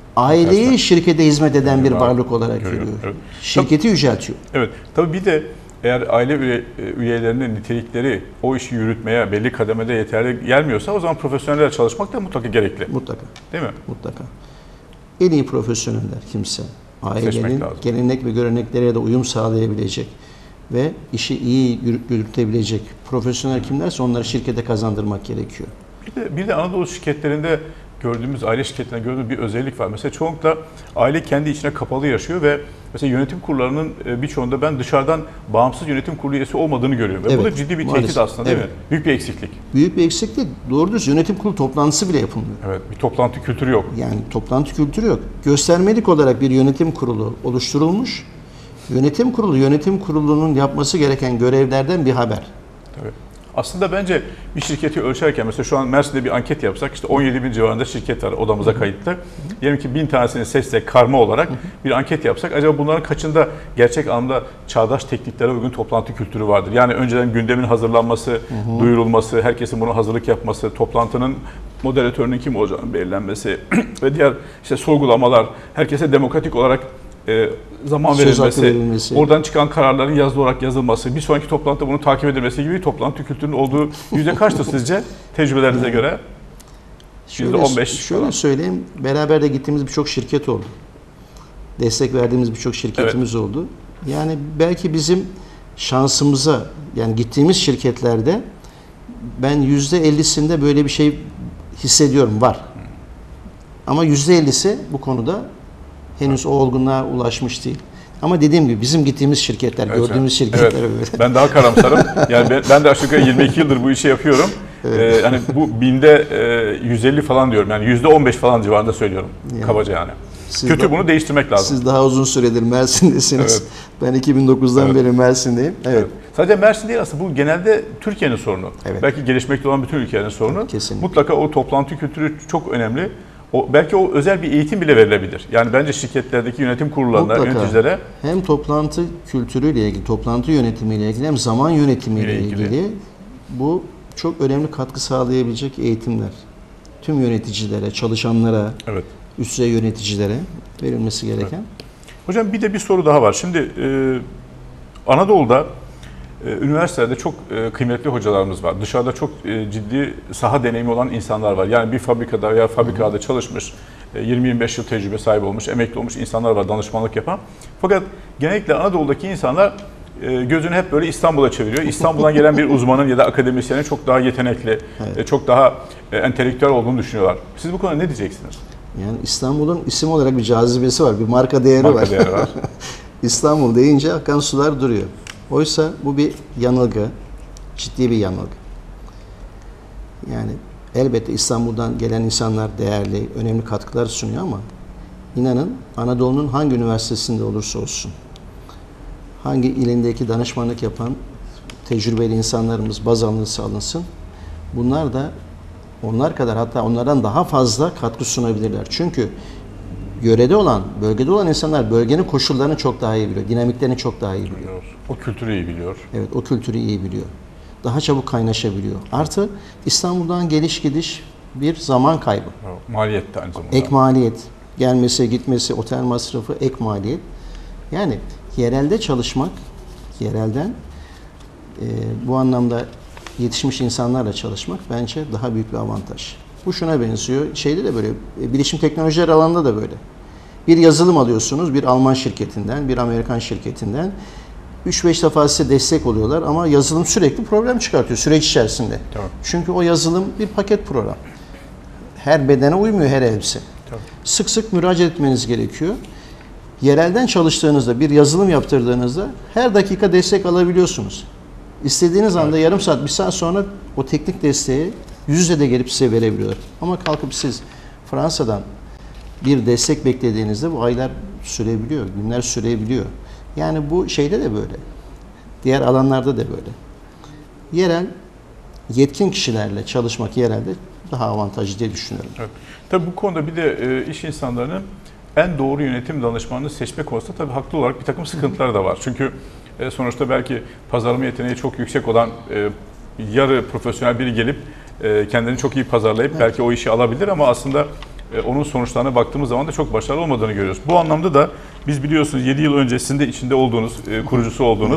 [SPEAKER 2] Aileyi şirkete hizmet eden bir varlık olarak görüyor. görüyor. Evet. Şirketi tabii, yüceltiyor.
[SPEAKER 1] Evet. Tabii bir de eğer aile üye, üyelerinin nitelikleri o işi yürütmeye belli kademede yeterli gelmiyorsa o zaman profesyoneller çalışmak da mutlaka gerekli.
[SPEAKER 2] Mutlaka.
[SPEAKER 1] Değil mi?
[SPEAKER 2] Mutlaka. En iyi profesyoneller kimse. Ailenin gelenek ve göreneklere de uyum sağlayabilecek ve işi iyi yürütebilecek profesyonel kimlerse onları şirkete kazandırmak gerekiyor.
[SPEAKER 1] Bir de, bir de Anadolu şirketlerinde gördüğümüz, aile şirketlerinde gördüğümüz bir özellik var. Mesela çoğunlukla aile kendi içine kapalı yaşıyor ve mesela yönetim kurullarının birçoğunda ben dışarıdan bağımsız yönetim kurulu üyesi olmadığını görüyorum. Ve
[SPEAKER 2] evet,
[SPEAKER 1] bu da ciddi bir
[SPEAKER 2] maalesef.
[SPEAKER 1] tehdit aslında değil evet. mi? Büyük bir eksiklik.
[SPEAKER 2] Büyük bir eksiklik. Doğru düz yönetim kurulu toplantısı bile yapılmıyor.
[SPEAKER 1] Evet, bir toplantı kültürü yok.
[SPEAKER 2] Yani toplantı kültürü yok. Göstermelik olarak bir yönetim kurulu oluşturulmuş. Yönetim kurulu, yönetim kurulunun yapması gereken görevlerden bir haber.
[SPEAKER 1] Tabii. Aslında bence bir şirketi ölçerken mesela şu an Mersin'de bir anket yapsak işte on yedi bin civarında şirket var odamıza kayıtlı. Diyelim ki bin tanesini seçsek karma olarak bir anket yapsak acaba bunların kaçında gerçek anlamda çağdaş tekniklere uygun toplantı kültürü vardır? Yani önceden gündemin hazırlanması, hı hı. duyurulması, herkesin buna hazırlık yapması, toplantının moderatörünün kim olacağının belirlenmesi ve diğer işte sorgulamalar, herkese demokratik olarak E, zaman
[SPEAKER 2] söz
[SPEAKER 1] verilmesi,
[SPEAKER 2] verilmesi,
[SPEAKER 1] oradan çıkan kararların yazılı olarak yazılması, bir sonraki toplantıda bunu takip edilmesi gibi toplantı kültürünün olduğu yüzde kaçtır sizce tecrübelerinize yani, göre? yüzde on beş.
[SPEAKER 2] Şöyle
[SPEAKER 1] falan.
[SPEAKER 2] söyleyeyim, beraber de gittiğimiz birçok şirket oldu. Destek verdiğimiz birçok şirketimiz evet. oldu. Yani belki bizim şansımıza, yani gittiğimiz şirketlerde ben yüzde ellisinde böyle bir şey hissediyorum, var. Hmm. Ama yüzde ellisi bu konuda henüz o olgunluğa ulaşmış değil. Ama dediğim gibi bizim gittiğimiz şirketler, evet, gördüğümüz şirketler
[SPEAKER 1] evet.
[SPEAKER 2] öyle.
[SPEAKER 1] Ben daha karamsarım. Yani ben, ben de aşağı yukarı yirmi iki yıldır bu işi yapıyorum. Evet. Ee, yani bu binde e, yüz elli falan diyorum. Yani yüzde on beş falan civarında söylüyorum. Yani, kabaca yani. Kötü de, bunu değiştirmek lazım.
[SPEAKER 2] Siz daha uzun süredir Mersin'desiniz. Evet. Ben iki bin dokuzdan evet. beri Mersin'deyim. Evet. Evet.
[SPEAKER 1] Sadece Mersin değil aslında, bu genelde Türkiye'nin sorunu. Evet. Belki gelişmekte olan bütün ülkelerin sorunu.
[SPEAKER 2] Kesinlikle.
[SPEAKER 1] Mutlaka o toplantı kültürü çok önemli. O, belki o özel bir eğitim bile verilebilir. Yani bence şirketlerdeki yönetim kurullarına, mutlaka. Yöneticilere
[SPEAKER 2] hem toplantı kültürüyle ilgili, toplantı yönetimiyle ilgili hem zaman yönetimiyle ilgili. ilgili bu çok önemli katkı sağlayabilecek eğitimler. Tüm yöneticilere, çalışanlara, evet. üst düzey yöneticilere verilmesi gereken. Evet.
[SPEAKER 1] Hocam bir de bir soru daha var. Şimdi e, Anadolu'da üniversitelerde çok kıymetli hocalarımız var. Dışarıda çok ciddi saha deneyimi olan insanlar var. Yani bir fabrikada veya fabrikada çalışmış, yirmi yirmi beş yıl tecrübe sahibi olmuş, emekli olmuş insanlar var, danışmanlık yapan. Fakat genellikle Anadolu'daki insanlar gözünü hep böyle İstanbul'a çeviriyor. İstanbul'dan gelen bir uzmanın ya da akademisyenin çok daha yetenekli, evet. çok daha entelektüel olduğunu düşünüyorlar. Siz bu konuda ne diyeceksiniz?
[SPEAKER 2] Yani İstanbul'un isim olarak bir cazibesi var, bir marka değeri
[SPEAKER 1] marka
[SPEAKER 2] var.
[SPEAKER 1] Değeri var.
[SPEAKER 2] İstanbul deyince akan sular duruyor. Oysa bu bir yanılgı, ciddi bir yanılgı. Yani elbette İstanbul'dan gelen insanlar değerli, önemli katkılar sunuyor ama inanın Anadolu'nun hangi üniversitesinde olursa olsun, hangi ilindeki danışmanlık yapan tecrübeli insanlarımız baz alınırsa alınsın, bunlar da onlar kadar, hatta onlardan daha fazla katkı sunabilirler. Çünkü yörede olan, bölgede olan insanlar bölgenin koşullarını çok daha iyi biliyor, dinamiklerini çok daha iyi biliyor.
[SPEAKER 1] O kültürü iyi biliyor.
[SPEAKER 2] Evet, o kültürü iyi biliyor. Daha çabuk kaynaşabiliyor. Artı İstanbul'dan geliş gidiş bir zaman kaybı.
[SPEAKER 1] Maliyet de aynı zamanda.
[SPEAKER 2] Ek maliyet. Gelmesi, gitmesi, otel masrafı, ek maliyet. Yani yerelde çalışmak, yerelden e, bu anlamda yetişmiş insanlarla çalışmak bence daha büyük bir avantaj. Bu şuna benziyor. Şeyde de böyle, bilişim teknolojileri alanında da böyle. Bir yazılım alıyorsunuz, bir Alman şirketinden, bir Amerikan şirketinden. üç beş defa size destek oluyorlar ama yazılım sürekli problem çıkartıyor süreç içerisinde. Tamam. Çünkü o yazılım bir paket program. Her bedene uymuyor her elbise. Tamam. Sık sık müracaat etmeniz gerekiyor. Yerelden çalıştığınızda, bir yazılım yaptırdığınızda her dakika destek alabiliyorsunuz. İstediğiniz anda evet. yarım saat, bir saat sonra o teknik desteği yüz yüze de gelip size verebiliyorlar. Ama kalkıp siz Fransa'dan bir destek beklediğinizde bu aylar sürebiliyor, günler sürebiliyor. Yani bu şeyde de böyle. Diğer alanlarda da böyle. Yerel, yetkin kişilerle çalışmak yerelde daha avantajlı diye düşünüyorum.
[SPEAKER 1] Evet. Tabii bu konuda bir de e, iş insanlarının en doğru yönetim danışmanını seçme konusunda tabii haklı olarak bir takım sıkıntılar da var. Çünkü e, sonuçta belki pazarlama yeteneği çok yüksek olan e, yarı profesyonel biri gelip e, kendini çok iyi pazarlayıp evet. belki o işi alabilir ama aslında e, onun sonuçlarına baktığımız zaman da çok başarılı olmadığını görüyoruz. Bu anlamda da biz biliyorsunuz yedi yıl öncesinde içinde olduğunuz, e, kurucusu olduğunuz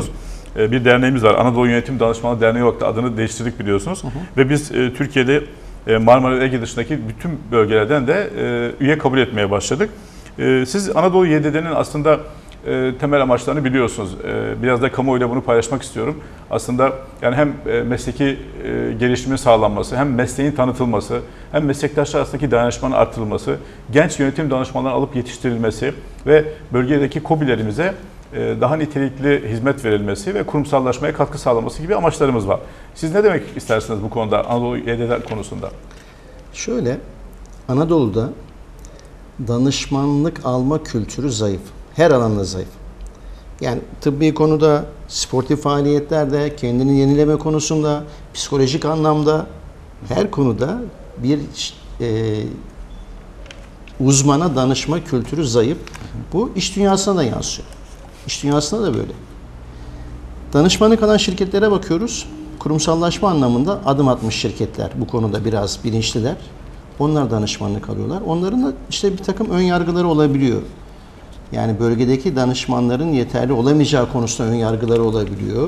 [SPEAKER 1] e, bir derneğimiz var. Anadolu Yönetim Danışmanlığı Derneği olarak da adını değiştirdik biliyorsunuz. Hı hı. Ve biz e, Türkiye'de e, Marmara Ege dışındaki bütün bölgelerden de e, üye kabul etmeye başladık. E, siz Anadolu Y D D'nin aslında e, temel amaçlarını biliyorsunuz. E, biraz da kamuoyuyla bunu paylaşmak istiyorum. Aslında yani hem e, mesleki e, gelişimin sağlanması, hem mesleğin tanıtılması, hem meslektaşlar arasındaki dayanışmanın artırılması, genç yönetim danışmanlarını alıp yetiştirilmesi ve bölgedeki KOBİ'lerimize e, daha nitelikli hizmet verilmesi ve kurumsallaşmaya katkı sağlaması gibi amaçlarımız var. Siz ne demek istersiniz bu konuda, Anadolu Y D D konusunda?
[SPEAKER 2] Şöyle, Anadolu'da danışmanlık alma kültürü zayıf. Her alanda zayıf. Yani tıbbi konuda, sportif faaliyetlerde, kendini yenileme konusunda, psikolojik anlamda her konuda bir e, uzmana danışma kültürü zayıf. Bu iş dünyasına da yansıyor. İş dünyasında da böyle. Danışmanlık alan şirketlere bakıyoruz. Kurumsallaşma anlamında adım atmış şirketler bu konuda biraz bilinçliler. Onlar danışmanlık alıyorlar. Onların da işte bir takım ön yargıları olabiliyor. Yani bölgedeki danışmanların yeterli olamayacağı konusunda ön yargıları olabiliyor.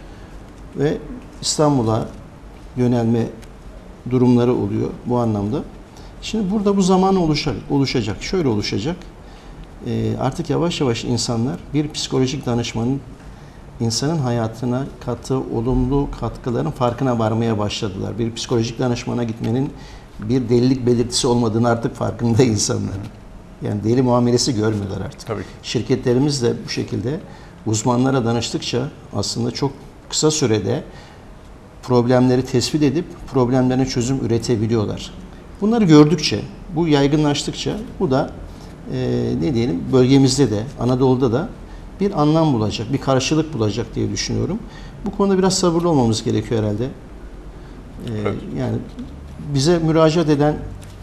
[SPEAKER 2] Ve İstanbul'a yönelme durumları oluyor bu anlamda. Şimdi burada bu zaman oluşacak. oluşacak. Şöyle oluşacak. Ee, artık yavaş yavaş insanlar bir psikolojik danışmanın insanın hayatına kattığı olumlu katkıların farkına varmaya başladılar. Bir psikolojik danışmana gitmenin bir delilik belirtisi olmadığını artık farkında insanlar. Yani deli muamelesi görmüyorlar artık.
[SPEAKER 1] Tabii ki.
[SPEAKER 2] Şirketlerimiz de bu şekilde uzmanlara danıştıkça aslında çok kısa sürede problemleri tespit edip problemlerine çözüm üretebiliyorlar. Bunları gördükçe, bu yaygınlaştıkça bu da e, ne diyelim bölgemizde de Anadolu'da da bir anlam bulacak, bir karşılık bulacak diye düşünüyorum. Bu konuda biraz sabırlı olmamız gerekiyor herhalde. Ee, evet. Yani bize müracaat eden,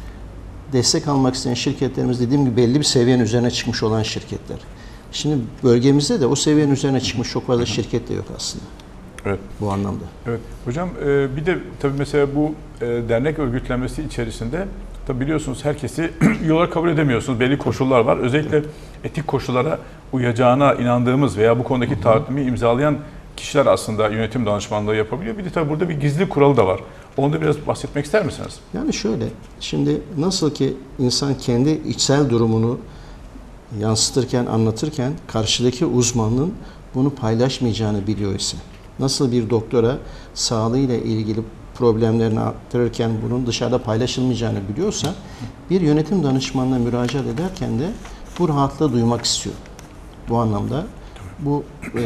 [SPEAKER 2] destek almak isteyen şirketlerimiz dediğim gibi belli bir seviyenin üzerine çıkmış olan şirketler. Şimdi bölgemizde de o seviyenin üzerine çıkmış çok fazla şirket de yok aslında.
[SPEAKER 1] Evet.
[SPEAKER 2] Bu anlamda.
[SPEAKER 1] Evet. Hocam bir de tabii mesela bu dernek örgütlenmesi içerisinde tabii biliyorsunuz herkesi yola kabul edemiyorsunuz. Belli koşullar var. Özellikle etik koşullara uyacağına inandığımız veya bu konudaki taahhütümü imzalayan kişiler aslında yönetim danışmanlığı yapabiliyor. Bir de tabii burada bir gizli kuralı da var. Onu da biraz bahsetmek ister misiniz?
[SPEAKER 2] Yani şöyle, şimdi nasıl ki insan kendi içsel durumunu yansıtırken, anlatırken karşıdaki uzmanın bunu paylaşmayacağını biliyor ise, nasıl bir doktora sağlığıyla ilgili problemlerini aktarırken bunun dışarıda paylaşılmayacağını biliyorsa, bir yönetim danışmanına müracaat ederken de bu rahatlığı duymak istiyor. Bu anlamda bu e,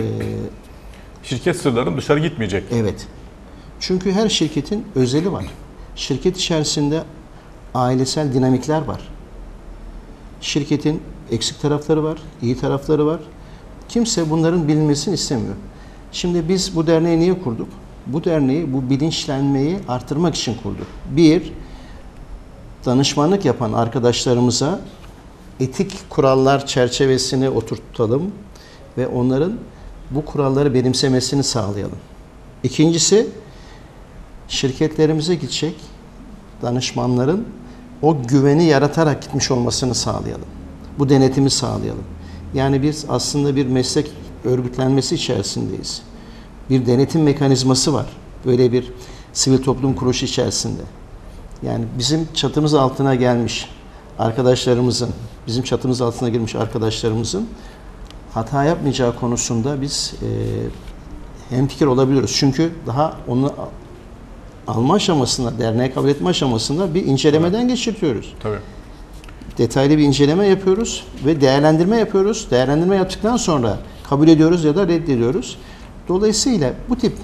[SPEAKER 1] şirket sırlarının dışarı gitmeyecek.
[SPEAKER 2] Evet. Çünkü her şirketin özeli var. Şirket içerisinde ailesel dinamikler var. Şirketin eksik tarafları var, iyi tarafları var. Kimse bunların bilinmesini istemiyor. Şimdi biz bu derneği niye kurduk? Bu derneği, bu bilinçlenmeyi artırmak için kurduk. Bir, danışmanlık yapan arkadaşlarımıza etik kurallar çerçevesini oturtalım ve onların bu kuralları benimsemesini sağlayalım. İkincisi, şirketlerimize gidecek danışmanların o güveni yaratarak gitmiş olmasını sağlayalım. Bu denetimi sağlayalım. Yani biz aslında bir meslek örgütlenmesi içerisindeyiz. Bir denetim mekanizması var. Böyle bir sivil toplum kuruluşu içerisinde. Yani bizim çatımız altına gelmiş arkadaşlarımızın, bizim çatımız altına girmiş arkadaşlarımızın hata yapmayacağı konusunda biz e, hemfikir olabiliyoruz. Çünkü daha onu alma aşamasında, derneğe kabul etme aşamasında bir incelemeden evet. geçiriyoruz.
[SPEAKER 1] Tabii.
[SPEAKER 2] Detaylı bir inceleme yapıyoruz ve değerlendirme yapıyoruz. Değerlendirme yaptıktan sonra kabul ediyoruz ya da reddediyoruz. Dolayısıyla bu tip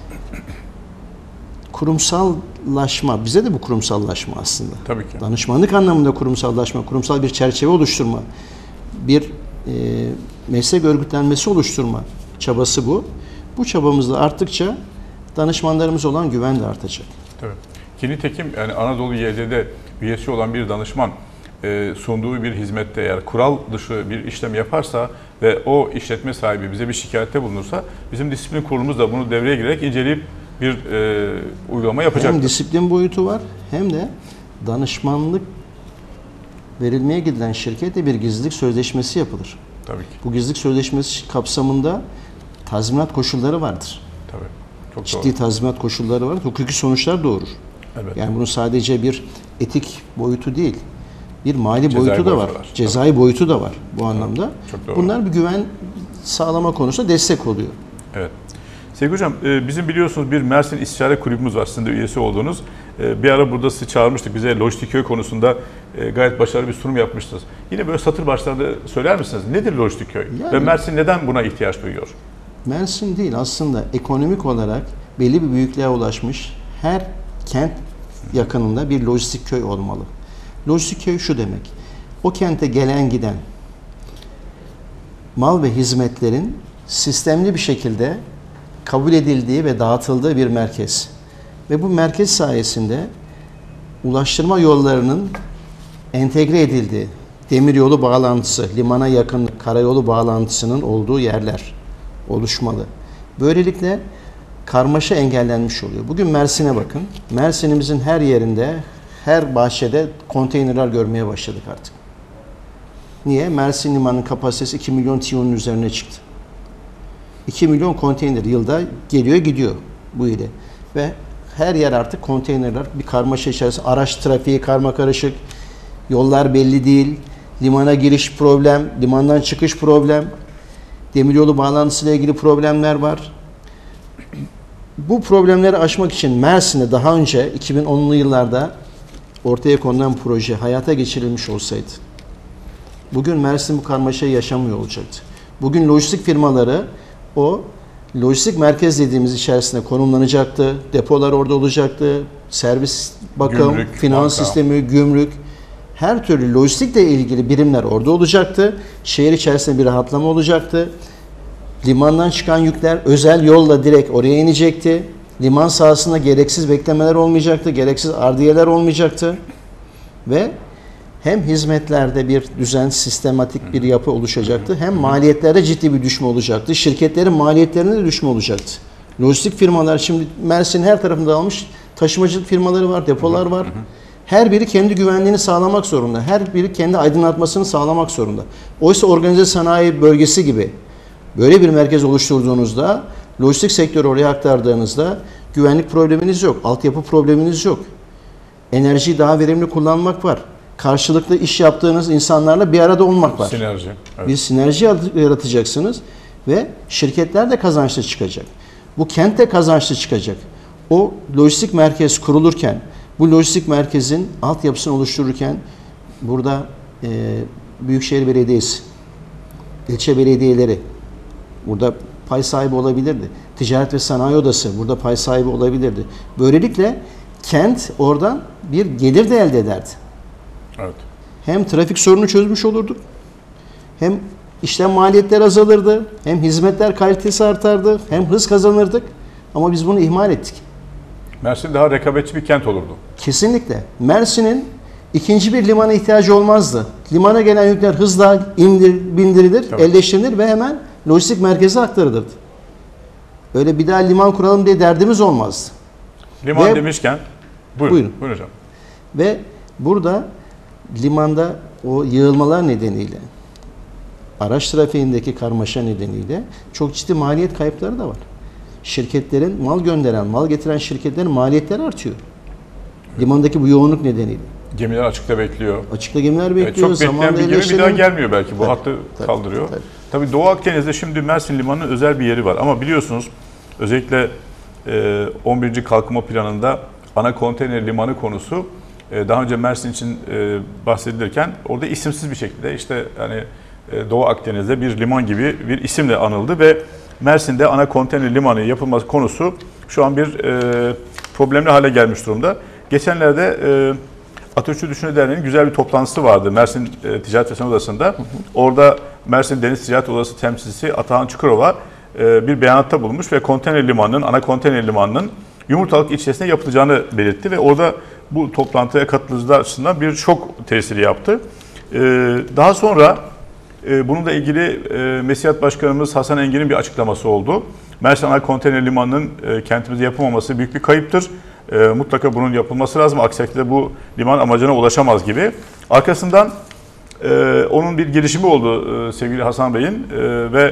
[SPEAKER 2] kurumsallaşma, bize de bu kurumsallaşma aslında.
[SPEAKER 1] Tabii ki.
[SPEAKER 2] Danışmanlık anlamında kurumsallaşma, kurumsal bir çerçeve oluşturma, bir e, meslek örgütlenmesi oluşturma çabası bu. Bu çabamızda arttıkça danışmanlarımız olan güven de artacak.
[SPEAKER 1] Tabii. Ki nitekim yani Anadolu Y D D üyesi olan bir danışman e, sunduğu bir hizmette eğer kural dışı bir işlem yaparsa ve o işletme sahibi bize bir şikayette bulunursa bizim disiplin kurulumuz da bunu devreye girerek inceleyip bir e, uygulama yapacaktır.
[SPEAKER 2] Hem disiplin boyutu var hem de danışmanlık verilmeye gidilen şirkette bir gizlilik sözleşmesi yapılır.
[SPEAKER 1] Tabii ki.
[SPEAKER 2] Bu gizlilik sözleşmesi kapsamında tazminat koşulları vardır.
[SPEAKER 1] Tabii. Çok
[SPEAKER 2] Ciddi
[SPEAKER 1] doğru.
[SPEAKER 2] tazminat koşulları vardır. Hukuki sonuçlar doğurur.
[SPEAKER 1] Evet.
[SPEAKER 2] Yani bunun sadece bir etik boyutu değil, bir mali
[SPEAKER 1] Cezai
[SPEAKER 2] boyutu da var.
[SPEAKER 1] boyutu var.
[SPEAKER 2] Cezai
[SPEAKER 1] Tabii.
[SPEAKER 2] boyutu da var bu anlamda.
[SPEAKER 1] Çok doğru.
[SPEAKER 2] Bunlar bir güven sağlama konusunda destek oluyor.
[SPEAKER 1] Evet. Sevgili hocam, e, bizim biliyorsunuz bir Mersin İstişare Kulübümüz var. Sizin de üyesi olduğunuz. E, Bir ara burada sizi çağırmıştık. Bize Lojistikköy konusunda e, gayet başarılı bir sunum yapmıştınız. Yine böyle satır başlarında söyler misiniz? Nedir Lojistikköy?
[SPEAKER 2] Yani-
[SPEAKER 1] Ve Mersin neden buna ihtiyaç duyuyor?
[SPEAKER 2] Mersin değil, aslında ekonomik olarak belli bir büyüklüğe ulaşmış her kent yakınında bir lojistik köy olmalı. Lojistik köy şu demek: o kente gelen giden mal ve hizmetlerin sistemli bir şekilde kabul edildiği ve dağıtıldığı bir merkez. Ve bu merkez sayesinde ulaştırma yollarının entegre edildiği, demiryolu bağlantısı, limana yakın karayolu bağlantısının olduğu yerler oluşmalı. Böylelikle karmaşa engellenmiş oluyor. Bugün Mersin'e bakın. Mersin'imizin her yerinde, her bahçede konteynerler görmeye başladık artık. Niye? Mersin limanının kapasitesi iki milyon T I'nin üzerine çıktı. iki milyon konteyner yılda geliyor gidiyor bu ile. Ve her yer artık konteynerler, bir karmaşa içerisinde. Araç trafiği karmakarışık, yollar belli değil, limana giriş problem, limandan çıkış problem, demiryolu bağlantısıyla ilgili problemler var. Bu problemleri aşmak için Mersin'de daha önce iki bin onlu yıllarda ortaya konulan proje hayata geçirilmiş olsaydı, bugün Mersin bu karmaşayı yaşamıyor olacaktı. Bugün lojistik firmaları o lojistik merkez dediğimiz içerisinde konumlanacaktı. Depolar orada olacaktı. Servis, bakım,
[SPEAKER 1] Gümrük,
[SPEAKER 2] finans
[SPEAKER 1] banka.
[SPEAKER 2] sistemi, gümrük, her türlü lojistikle ilgili birimler orada olacaktı. Şehir içerisinde bir rahatlama olacaktı. Limandan çıkan yükler özel yolla direkt oraya inecekti. Liman sahasında gereksiz beklemeler olmayacaktı, gereksiz ardiyeler olmayacaktı. Ve hem hizmetlerde bir düzen, sistematik bir yapı oluşacaktı, hem maliyetlerde ciddi bir düşme olacaktı. Şirketlerin maliyetlerinde de düşme olacaktı. Lojistik firmalar şimdi Mersin her tarafında almış taşımacılık firmaları var, depolar var. Her biri kendi güvenliğini sağlamak zorunda. Her biri kendi aydınlatmasını sağlamak zorunda. Oysa organize sanayi bölgesi gibi böyle bir merkez oluşturduğunuzda, lojistik sektörü oraya aktardığınızda güvenlik probleminiz yok, altyapı probleminiz yok. Enerjiyi daha verimli kullanmak var. Karşılıklı iş yaptığınız insanlarla bir arada olmak var.
[SPEAKER 1] Sinerji. Evet.
[SPEAKER 2] Bir sinerji yaratacaksınız ve şirketler de kazançlı çıkacak. Bu kent de kazançlı çıkacak. O lojistik merkez kurulurken, bu lojistik merkezin altyapısını oluştururken burada e, Büyükşehir Belediyesi, ilçe belediyeleri burada pay sahibi olabilirdi. Ticaret ve Sanayi Odası burada pay sahibi olabilirdi. Böylelikle kent oradan bir gelir de elde ederdi.
[SPEAKER 1] Evet.
[SPEAKER 2] Hem trafik sorunu çözmüş olurduk, hem işlem maliyetler azalırdı, hem hizmetler kalitesi artardı, hem hız kazanırdık. Ama biz bunu ihmal ettik.
[SPEAKER 1] Mersin daha rekabetçi bir kent olurdu.
[SPEAKER 2] Kesinlikle. Mersin'in ikinci bir limana ihtiyacı olmazdı. Limana gelen yükler hızla indir, bindirilir,
[SPEAKER 1] Evet.
[SPEAKER 2] elleştirilir ve hemen lojistik merkeze aktarılırdı. Öyle bir daha liman kuralım diye derdimiz olmazdı.
[SPEAKER 1] Liman
[SPEAKER 2] Ve-
[SPEAKER 1] demişken, buyurun,
[SPEAKER 2] Buyurun.
[SPEAKER 1] buyurun hocam.
[SPEAKER 2] Ve burada limanda o yığılmalar nedeniyle, araç trafiğindeki karmaşa nedeniyle çok ciddi maliyet kayıpları da var. Şirketlerin mal gönderen, mal getiren şirketlerin maliyetleri artıyor. Limandaki bu yoğunluk nedeniyle.
[SPEAKER 1] Gemiler açıkta bekliyor.
[SPEAKER 2] Açıkta gemiler
[SPEAKER 1] Evet,
[SPEAKER 2] bekliyor.
[SPEAKER 1] çok bekleyen
[SPEAKER 2] zamanda
[SPEAKER 1] bir gemi bir daha
[SPEAKER 2] eleştirelim.
[SPEAKER 1] gelmiyor belki. Bu
[SPEAKER 2] Tabii,
[SPEAKER 1] hattı
[SPEAKER 2] tabii,
[SPEAKER 1] kaldırıyor.
[SPEAKER 2] tabii.
[SPEAKER 1] Tabii Doğu Akdeniz'de şimdi Mersin Limanı'nın özel bir yeri var. Ama biliyorsunuz özellikle e, on birinci kalkınma planında ana konteyner limanı konusu e, daha önce Mersin için e, bahsedilirken orada isimsiz bir şekilde işte hani e, Doğu Akdeniz'de bir liman gibi bir isimle anıldı ve Mersin'de ana konteyner limanı yapılması konusu şu an bir e, problemli hale gelmiş durumda. Geçenlerde e, Atatürkçü Düşünce Derneği'nin güzel bir toplantısı vardı Mersin e, Ticaret ve Sanayi Odası'nda. Hı hı. Orada Mersin Deniz Ticaret Odası temsilcisi Atahan Çukurova e, bir beyanatta bulunmuş ve konteyner limanının, ana konteyner limanının Yumurtalık ilçesine yapılacağını belirtti ve orada bu toplantıya katılımcılar açısından bir şok tesiri yaptı. E, daha sonra e, bununla ilgili e, Mesiyat Başkanımız Hasan Engin'in bir açıklaması oldu. Mersin ana konteyner limanının e, kentimizde yapılmaması büyük bir kayıptır. E, mutlaka bunun yapılması lazım. Aksi takdirde bu liman amacına ulaşamaz gibi. Arkasından e, onun bir girişimi oldu e, sevgili Hasan Bey'in e, ve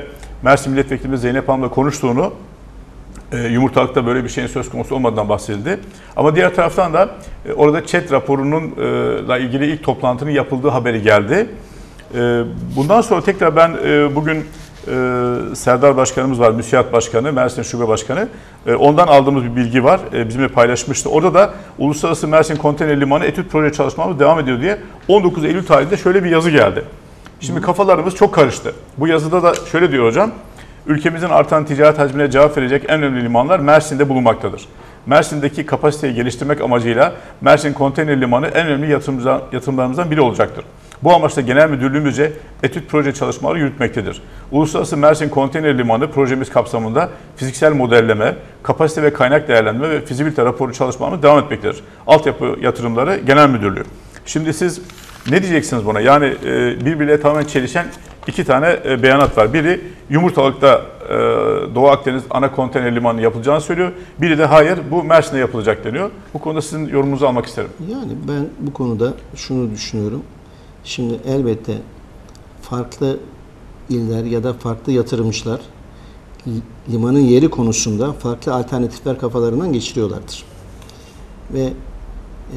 [SPEAKER 1] Mersin Milletvekilimiz Zeynep Hanım'la konuştuğunu, e, yumurtalıkta böyle bir şeyin söz konusu olmadığından bahsedildi. Ama diğer taraftan da e, orada ÇED raporununla ilgili ilk toplantının yapıldığı haberi geldi. E, bundan sonra tekrar ben e, bugün e, Serdar Başkanımız var, MÜSİAD Başkanı, Mersin Şube Başkanı. E, ondan aldığımız bir bilgi var, e, bizimle paylaşmıştı. Orada da Uluslararası Mersin Konteyner Limanı etüt proje çalışmalarımız devam ediyor diye on dokuz Eylül tarihinde şöyle bir yazı geldi. Şimdi kafalarımız çok karıştı. Bu yazıda da şöyle diyor hocam, ülkemizin artan ticaret hacmine cevap verecek en önemli limanlar Mersin'de bulunmaktadır. Mersin'deki kapasiteyi geliştirmek amacıyla Mersin Konteyner Limanı en önemli yatırımlarımızdan biri olacaktır. Bu amaçla Genel Müdürlüğümüzce etüt proje çalışmaları yürütmektedir. Uluslararası Mersin Konteyner Limanı projemiz kapsamında fiziksel modelleme, kapasite ve kaynak değerlendirme ve fizibilite raporu çalışmalarımız devam etmektedir. Altyapı yatırımları Genel Müdürlüğü. Şimdi siz ne diyeceksiniz buna? Yani birbiriyle tamamen çelişen iki tane beyanat var. Biri Yumurtalık'ta Doğu Akdeniz ana konteyner limanı yapılacağını söylüyor. Biri de hayır, bu Mersin'de yapılacak deniyor. Bu konuda sizin yorumunuzu almak isterim.
[SPEAKER 2] Yani ben bu konuda şunu düşünüyorum. Şimdi elbette farklı iller ya da farklı yatırımcılar limanın yeri konusunda farklı alternatifler kafalarından geçiriyorlardır. Ve e,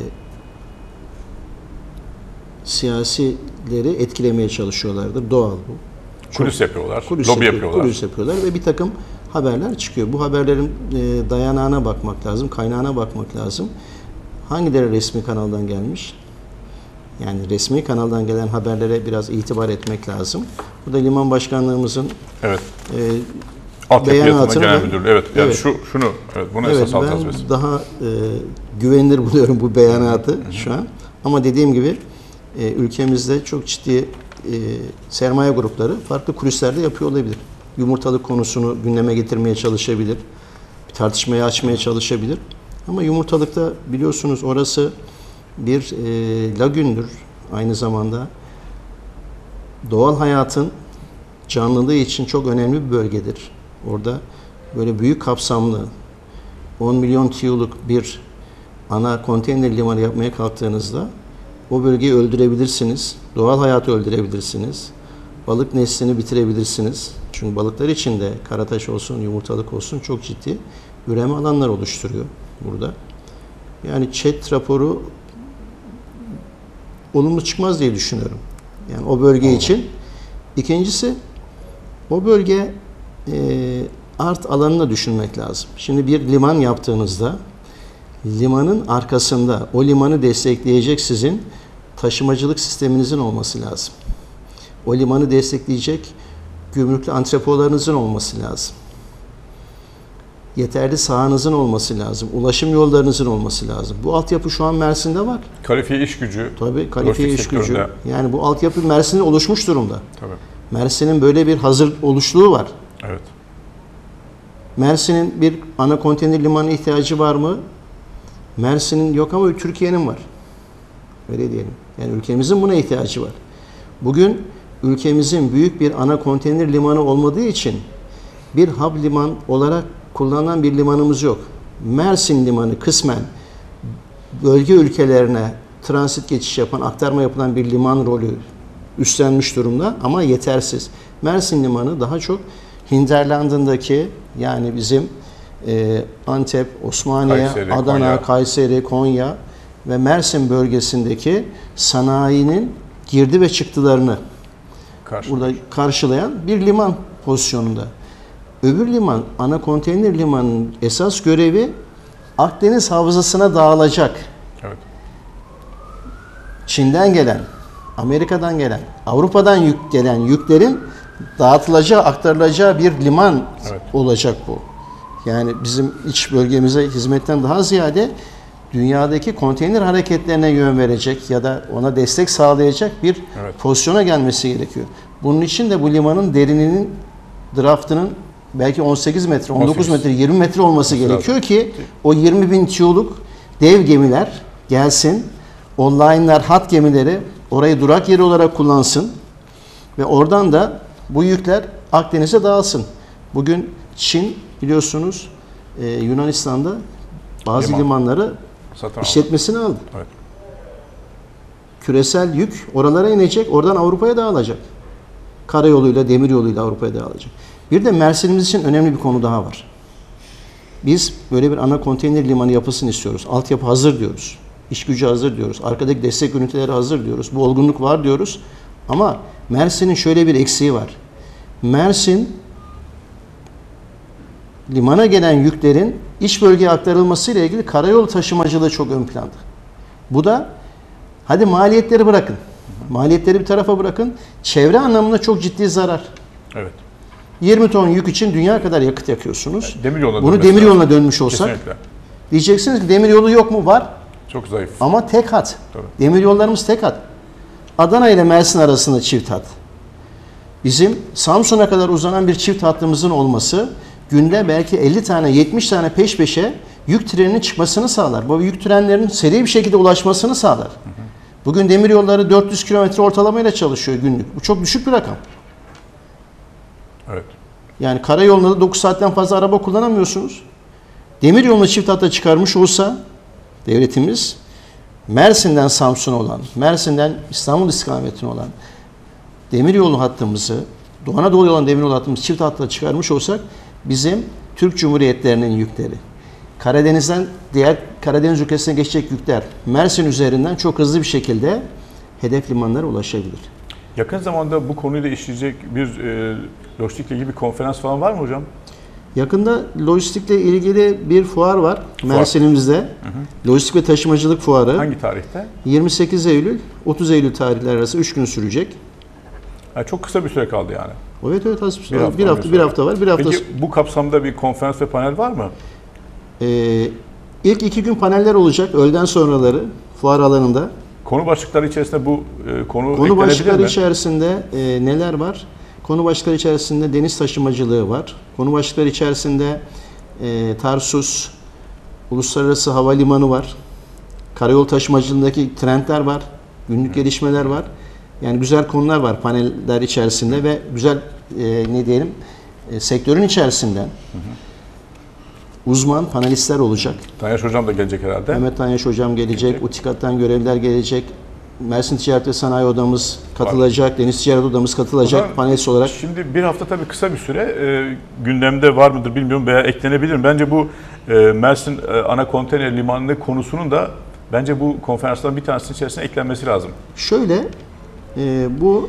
[SPEAKER 2] siyasileri etkilemeye çalışıyorlardır. Doğal bu.
[SPEAKER 1] Kulis yapıyorlar,
[SPEAKER 2] kulis
[SPEAKER 1] lobi
[SPEAKER 2] yapıyor,
[SPEAKER 1] yapıyorlar.
[SPEAKER 2] Kulis yapıyorlar ve bir takım haberler çıkıyor. Bu haberlerin e, dayanağına bakmak lazım, kaynağına bakmak lazım. Hangileri resmi kanaldan gelmiş? Yani resmi kanaldan gelen haberlere biraz itibar etmek lazım. Bu da Liman Başkanlığımızın
[SPEAKER 1] evet.
[SPEAKER 2] e,
[SPEAKER 1] Altyapı Yatırımı
[SPEAKER 2] beyanatını
[SPEAKER 1] Genel
[SPEAKER 2] ben,
[SPEAKER 1] Müdürlüğü. Evet. Yani
[SPEAKER 2] evet.
[SPEAKER 1] şu şunu evet bunu
[SPEAKER 2] evet,
[SPEAKER 1] esas alacağız
[SPEAKER 2] ben
[SPEAKER 1] biz.
[SPEAKER 2] daha e, güvenilir buluyorum bu beyanatı Hı-hı. şu an. Ama dediğim gibi e, ülkemizde çok ciddi e, sermaye grupları farklı kulislerde yapıyor olabilir. Yumurtalık konusunu gündeme getirmeye çalışabilir. Bir tartışmayı açmaya çalışabilir. Ama yumurtalıkta biliyorsunuz orası bir e, lagündür. Aynı zamanda doğal hayatın canlılığı için çok önemli bir bölgedir. Orada böyle büyük kapsamlı on milyon T U'luk bir ana konteyner limanı yapmaya kalktığınızda o bölgeyi öldürebilirsiniz. Doğal hayatı öldürebilirsiniz. Balık neslini bitirebilirsiniz. Çünkü balıklar için de karataş olsun, yumurtalık olsun çok ciddi üreme alanlar oluşturuyor burada. Yani ÇED raporu olumlu çıkmaz diye düşünüyorum. Yani o bölge Allah. için. İkincisi, o bölge e, art alanını düşünmek lazım. Şimdi bir liman yaptığınızda limanın arkasında o limanı destekleyecek sizin taşımacılık sisteminizin olması lazım. O limanı destekleyecek gümrüklü antrepolarınızın olması lazım. Yeterli sahanızın olması lazım. Ulaşım yollarınızın olması lazım. Bu altyapı şu an Mersin'de var.
[SPEAKER 1] Kalifiye iş gücü.
[SPEAKER 2] Tabii kalifiye iş gücü.
[SPEAKER 1] Sektöründe.
[SPEAKER 2] Yani bu altyapı Mersin'de oluşmuş durumda.
[SPEAKER 1] Tabii.
[SPEAKER 2] Mersin'in böyle bir hazır oluşluğu var.
[SPEAKER 1] Evet.
[SPEAKER 2] Mersin'in bir ana konteyner limanı ihtiyacı var mı? Mersin'in yok ama Türkiye'nin var. Öyle diyelim. Yani ülkemizin buna ihtiyacı var. Bugün ülkemizin büyük bir ana konteyner limanı olmadığı için bir hub liman olarak kullanılan bir limanımız yok. Mersin Limanı kısmen bölge ülkelerine transit geçiş yapan, aktarma yapılan bir liman rolü üstlenmiş durumda ama yetersiz. Mersin Limanı daha çok Hinterland'ındaki yani bizim e, Antep, Osmaniye,
[SPEAKER 1] Kayseri,
[SPEAKER 2] Adana,
[SPEAKER 1] Konya.
[SPEAKER 2] Kayseri, Konya ve Mersin bölgesindeki sanayinin girdi ve çıktılarını
[SPEAKER 1] Karşılamış.
[SPEAKER 2] burada karşılayan bir liman pozisyonunda. Öbür liman, ana konteyner limanının esas görevi Akdeniz havzasına dağılacak.
[SPEAKER 1] Evet.
[SPEAKER 2] Çin'den gelen, Amerika'dan gelen, Avrupa'dan yük gelen yüklerin dağıtılacağı, aktarılacağı bir liman
[SPEAKER 1] evet. olacak
[SPEAKER 2] bu. Yani bizim iç bölgemize hizmetten daha ziyade dünyadaki konteyner hareketlerine yön verecek ya da ona destek sağlayacak bir evet. pozisyona gelmesi gerekiyor. Bunun için de bu limanın derinliğinin draftının belki on sekiz metre, on dokuz metre, yirmi metre olması Mesela gerekiyor ki o yirmi bin T U'luk dev gemiler gelsin. O line'lar, hat gemileri orayı durak yeri olarak kullansın. Ve oradan da bu yükler Akdeniz'e dağılsın. Bugün Çin biliyorsunuz e, Yunanistan'da bazı Liman. limanları Satın işletmesini aldı. aldı. Evet. Küresel yük oralara inecek, oradan Avrupa'ya dağılacak. Karayoluyla, demir yoluyla Avrupa'ya dağılacak. Bir de Mersin'imiz için önemli bir konu daha var. Biz böyle bir ana konteyner limanı yapısını istiyoruz. Altyapı hazır diyoruz. İş gücü hazır diyoruz. Arkadaki destek üniteleri hazır diyoruz. Bu olgunluk var diyoruz. Ama Mersin'in şöyle bir eksiği var. Mersin limana gelen yüklerin iç bölgeye aktarılmasıyla ilgili karayolu taşımacılığı çok ön planda. Bu da hadi maliyetleri bırakın. Maliyetleri bir tarafa bırakın. Çevre anlamında çok ciddi zarar.
[SPEAKER 1] Evet.
[SPEAKER 2] yirmi ton yük için dünya kadar yakıt yakıyorsunuz.
[SPEAKER 1] Demir yoluna
[SPEAKER 2] Bunu
[SPEAKER 1] dönmesi
[SPEAKER 2] demir
[SPEAKER 1] lazım.
[SPEAKER 2] yoluna dönmüş olsak
[SPEAKER 1] Kesinlikle.
[SPEAKER 2] diyeceksiniz ki demir yolu yok mu? Var.
[SPEAKER 1] Çok zayıf.
[SPEAKER 2] Ama tek hat.
[SPEAKER 1] Tabii.
[SPEAKER 2] Demir yollarımız tek hat. Adana ile Mersin arasında çift hat. Bizim Samsun'a kadar uzanan bir çift hattımızın olması günde belki elli tane, yetmiş tane peş peşe yük treninin çıkmasını sağlar. Bu yük trenlerinin seri bir şekilde ulaşmasını sağlar. Hı hı. Bugün demir yolları dört yüz kilometre ortalamayla çalışıyor günlük. Bu çok düşük bir rakam.
[SPEAKER 1] Evet.
[SPEAKER 2] Yani karayolunda da dokuz saatten fazla araba kullanamıyorsunuz. Demir yolunu çift hatta çıkarmış olsa devletimiz Mersin'den Samsun'a olan, Mersin'den İstanbul istikametine olan demiryolu hattımızı, Doğu Anadolu'ya olan demiryolu hattımızı çift hatta çıkarmış olsak bizim Türk Cumhuriyetlerinin yükleri, Karadeniz'den diğer Karadeniz ülkesine geçecek yükler Mersin üzerinden çok hızlı bir şekilde hedef limanlara ulaşabilir.
[SPEAKER 1] Yakın zamanda bu konuyla işleyecek bir e, lojistikle ilgili bir konferans falan var mı hocam?
[SPEAKER 2] Yakında lojistikle ilgili bir fuar var Mersin'imizde. Hı hı. Lojistik ve taşımacılık fuarı.
[SPEAKER 1] Hangi tarihte?
[SPEAKER 2] yirmi sekiz Eylül, otuz Eylül tarihleri arası üç gün sürecek.
[SPEAKER 1] Yani çok kısa bir süre kaldı yani.
[SPEAKER 2] Evet evet az bir süre.
[SPEAKER 1] Bir hafta,
[SPEAKER 2] bir hafta, bir hafta var. Bir hafta.
[SPEAKER 1] Peki bu kapsamda bir konferans ve panel var mı?
[SPEAKER 2] Ee, ilk iki gün paneller olacak. Öğleden sonraları fuar alanında.
[SPEAKER 1] Konu başlıkları içerisinde bu e, konu
[SPEAKER 2] Konu başlıkları
[SPEAKER 1] mi?
[SPEAKER 2] içerisinde e, neler var? Konu başlıkları içerisinde deniz taşımacılığı var. Konu başlıkları içerisinde e, Tarsus Uluslararası Havalimanı var. Karayol taşımacılığındaki trendler var. Günlük gelişmeler var. Yani güzel konular var paneller içerisinde ve güzel e, ne diyelim e, sektörün içerisinden hı hı. uzman panelistler olacak.
[SPEAKER 1] Tanyaş Hocam da gelecek herhalde.
[SPEAKER 2] Mehmet Tanyaş Hocam gelecek. gelecek. UTİKAD'dan görevliler gelecek. Mersin Ticaret ve Sanayi Odamız katılacak. Var. Deniz Ticaret Odamız katılacak zaman, panelist olarak.
[SPEAKER 1] Şimdi bir hafta tabii kısa bir süre. E, gündemde var mıdır bilmiyorum veya eklenebilir mi? Bence bu e, Mersin e, ana konteyner limanı konusunun da bence bu konferansların bir tanesinin içerisine eklenmesi lazım.
[SPEAKER 2] Şöyle e, bu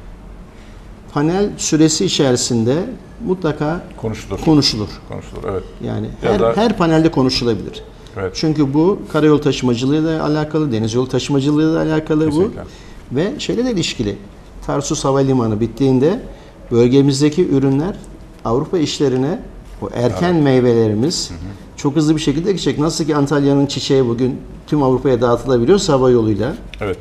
[SPEAKER 2] panel süresi içerisinde mutlaka
[SPEAKER 1] konuşulur.
[SPEAKER 2] Konuşulur.
[SPEAKER 1] Konuşulur, evet.
[SPEAKER 2] Yani
[SPEAKER 1] ya
[SPEAKER 2] her,
[SPEAKER 1] da...
[SPEAKER 2] her panelde konuşulabilir.
[SPEAKER 1] Evet.
[SPEAKER 2] Çünkü bu karayol taşımacılığıyla alakalı, deniz yolu taşımacılığıyla alakalı. Kesinlikle. Bu. Ve şeyle de ilişkili. Tarsus Havalimanı bittiğinde bölgemizdeki ürünler Avrupa işlerine o erken evet. meyvelerimiz hı hı. çok hızlı bir şekilde gidecek. Nasıl ki Antalya'nın çiçeği bugün tüm Avrupa'ya dağıtılabiliyorsa hava yoluyla.
[SPEAKER 1] Evet.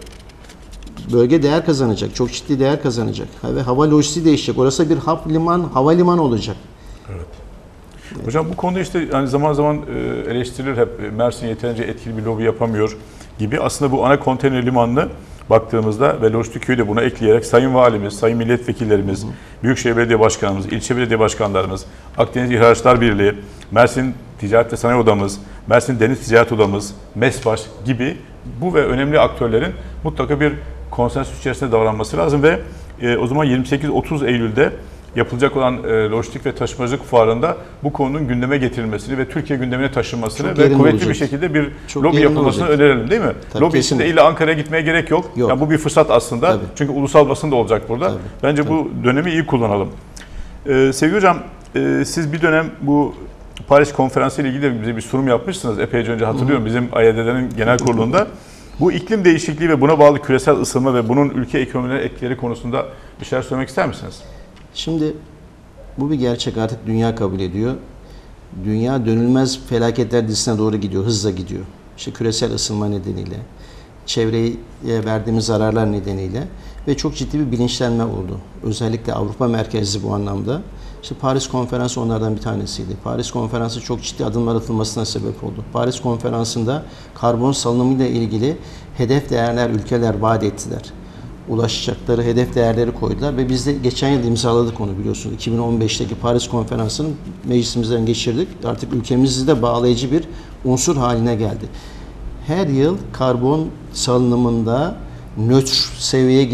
[SPEAKER 2] Bölge değer kazanacak. Çok ciddi değer kazanacak. Ve hava lojistiği değişecek. Orası bir hap liman, havalimanı olacak.
[SPEAKER 1] Evet. Hocam bu konuda işte yani zaman zaman eleştirilir hep Mersin yeterince etkili bir lobi yapamıyor gibi. Aslında bu ana konteyner limanını baktığımızda ve Lojistik Köyü de buna ekleyerek Sayın Valimiz, Sayın Milletvekillerimiz, hı hı. Büyükşehir Belediye Başkanımız, ilçe belediye başkanlarımız, Akdeniz İhracatçılar Birliği, Mersin Ticaret ve Sanayi Odamız, Mersin Deniz Ticaret Odamız, MESBAŞ gibi bu ve önemli aktörlerin mutlaka bir konsensüs içerisinde davranması lazım ve e, o zaman yirmi sekiz otuz Eylül'de yapılacak olan e, lojistik ve taşımacılık fuarında bu konunun gündeme getirilmesini ve Türkiye gündemine taşınmasını çok ve kuvvetli olacak. Bir şekilde bir çok lobi yapılmasını olacak. Önerelim değil mi? Tabii, lobi içinde illa Ankara'ya gitmeye gerek yok. yok. Yani bu bir fırsat aslında. Tabii. Çünkü ulusal basın da olacak burada. Tabii. Bence Tabii. bu dönemi iyi kullanalım. Ee, sevgili hocam, e, siz bir dönem bu Paris Konferansı ile ilgili de bize bir sunum yapmışsınız. Epeyce önce hatırlıyorum. Hı-hı. Bizim A Y D'lerin genel kurulunda. Bu iklim değişikliği ve buna bağlı küresel ısınma ve bunun ülke ekonomilerine etkileri konusunda bir şeyler söylemek ister misiniz?
[SPEAKER 2] Şimdi bu bir gerçek, artık dünya kabul ediyor. Dünya dönülmez felaketler dizisine doğru gidiyor, hızla gidiyor. İşte küresel ısınma nedeniyle, çevreye verdiğimiz zararlar nedeniyle ve çok ciddi bir bilinçlenme oldu. Özellikle Avrupa merkezli bu anlamda. İşte Paris Konferansı onlardan bir tanesiydi. Paris Konferansı çok ciddi adımlar atılmasına sebep oldu. Paris Konferansı'nda karbon salınımıyla ilgili hedef değerler ülkeler vaat ettiler. Ulaşacakları hedef değerleri koydular ve biz de geçen yıl imzaladık onu, biliyorsunuz. iki bin on beşteki Paris Konferansı'nı meclisimizden geçirdik. Artık ülkemizi de bağlayıcı bir unsur haline geldi. Her yıl karbon salınımında nötr seviyeye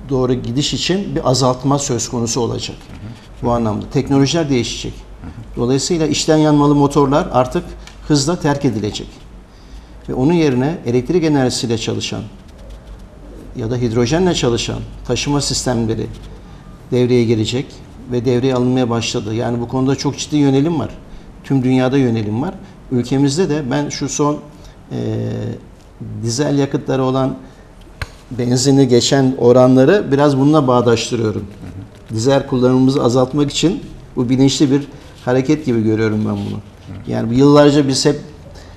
[SPEAKER 2] doğru gidiş için bir azaltma söz konusu olacak. Hı hı. Bu anlamda. Teknolojiler değişecek. Hı hı. Dolayısıyla içten yanmalı motorlar artık hızla terk edilecek. Ve onun yerine elektrik enerjisiyle çalışan ya da hidrojenle çalışan taşıma sistemleri devreye girecek ve devreye alınmaya başladı. Yani bu konuda çok ciddi yönelim var. Tüm dünyada yönelim var. Ülkemizde de ben şu son e, dizel yakıtları olan benzini geçen oranları biraz bununla bağdaştırıyorum. Hı hı. Dizel kullanımımızı azaltmak için bu bilinçli bir hareket gibi görüyorum ben bunu. Hı. Yani yıllarca biz hep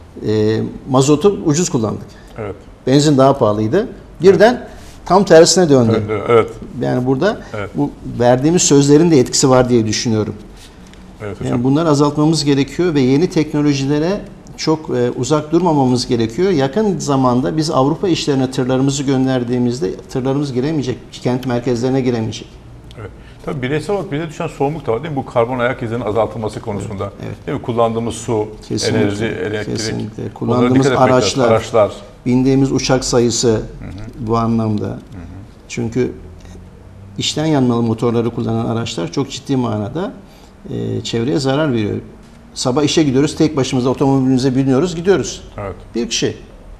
[SPEAKER 2] e, mazotu ucuz kullandık. Evet. Benzin daha pahalıydı. Birden evet. tam tersine döndü. döndü. Evet. Yani burada evet. bu verdiğimiz sözlerin de etkisi var diye düşünüyorum. Evet hocam. Yani bunları azaltmamız gerekiyor ve yeni teknolojilere çok e, uzak durmamamız gerekiyor. Yakın zamanda biz Avrupa işlerine tırlarımızı gönderdiğimizde tırlarımız giremeyecek, kent merkezlerine giremeyecek.
[SPEAKER 1] Evet. Tabii bireysel olarak bize düşen sorumluluk da var değil mi? Bu karbon ayak izinin azaltılması konusunda. Evet. Evet. Değil mi? Kullandığımız su, kesinlikle, enerji, elektrik,
[SPEAKER 2] kesinlikle. Kullandığımız araçlar, araçlar, bindiğimiz uçak sayısı hı hı. bu anlamda. Hı hı. Çünkü içten yanmalı motorları kullanan araçlar çok ciddi manada e, çevreye zarar veriyor. Sabah işe gidiyoruz, tek başımıza otomobilimize biniyoruz, gidiyoruz. Evet. Bir kişi.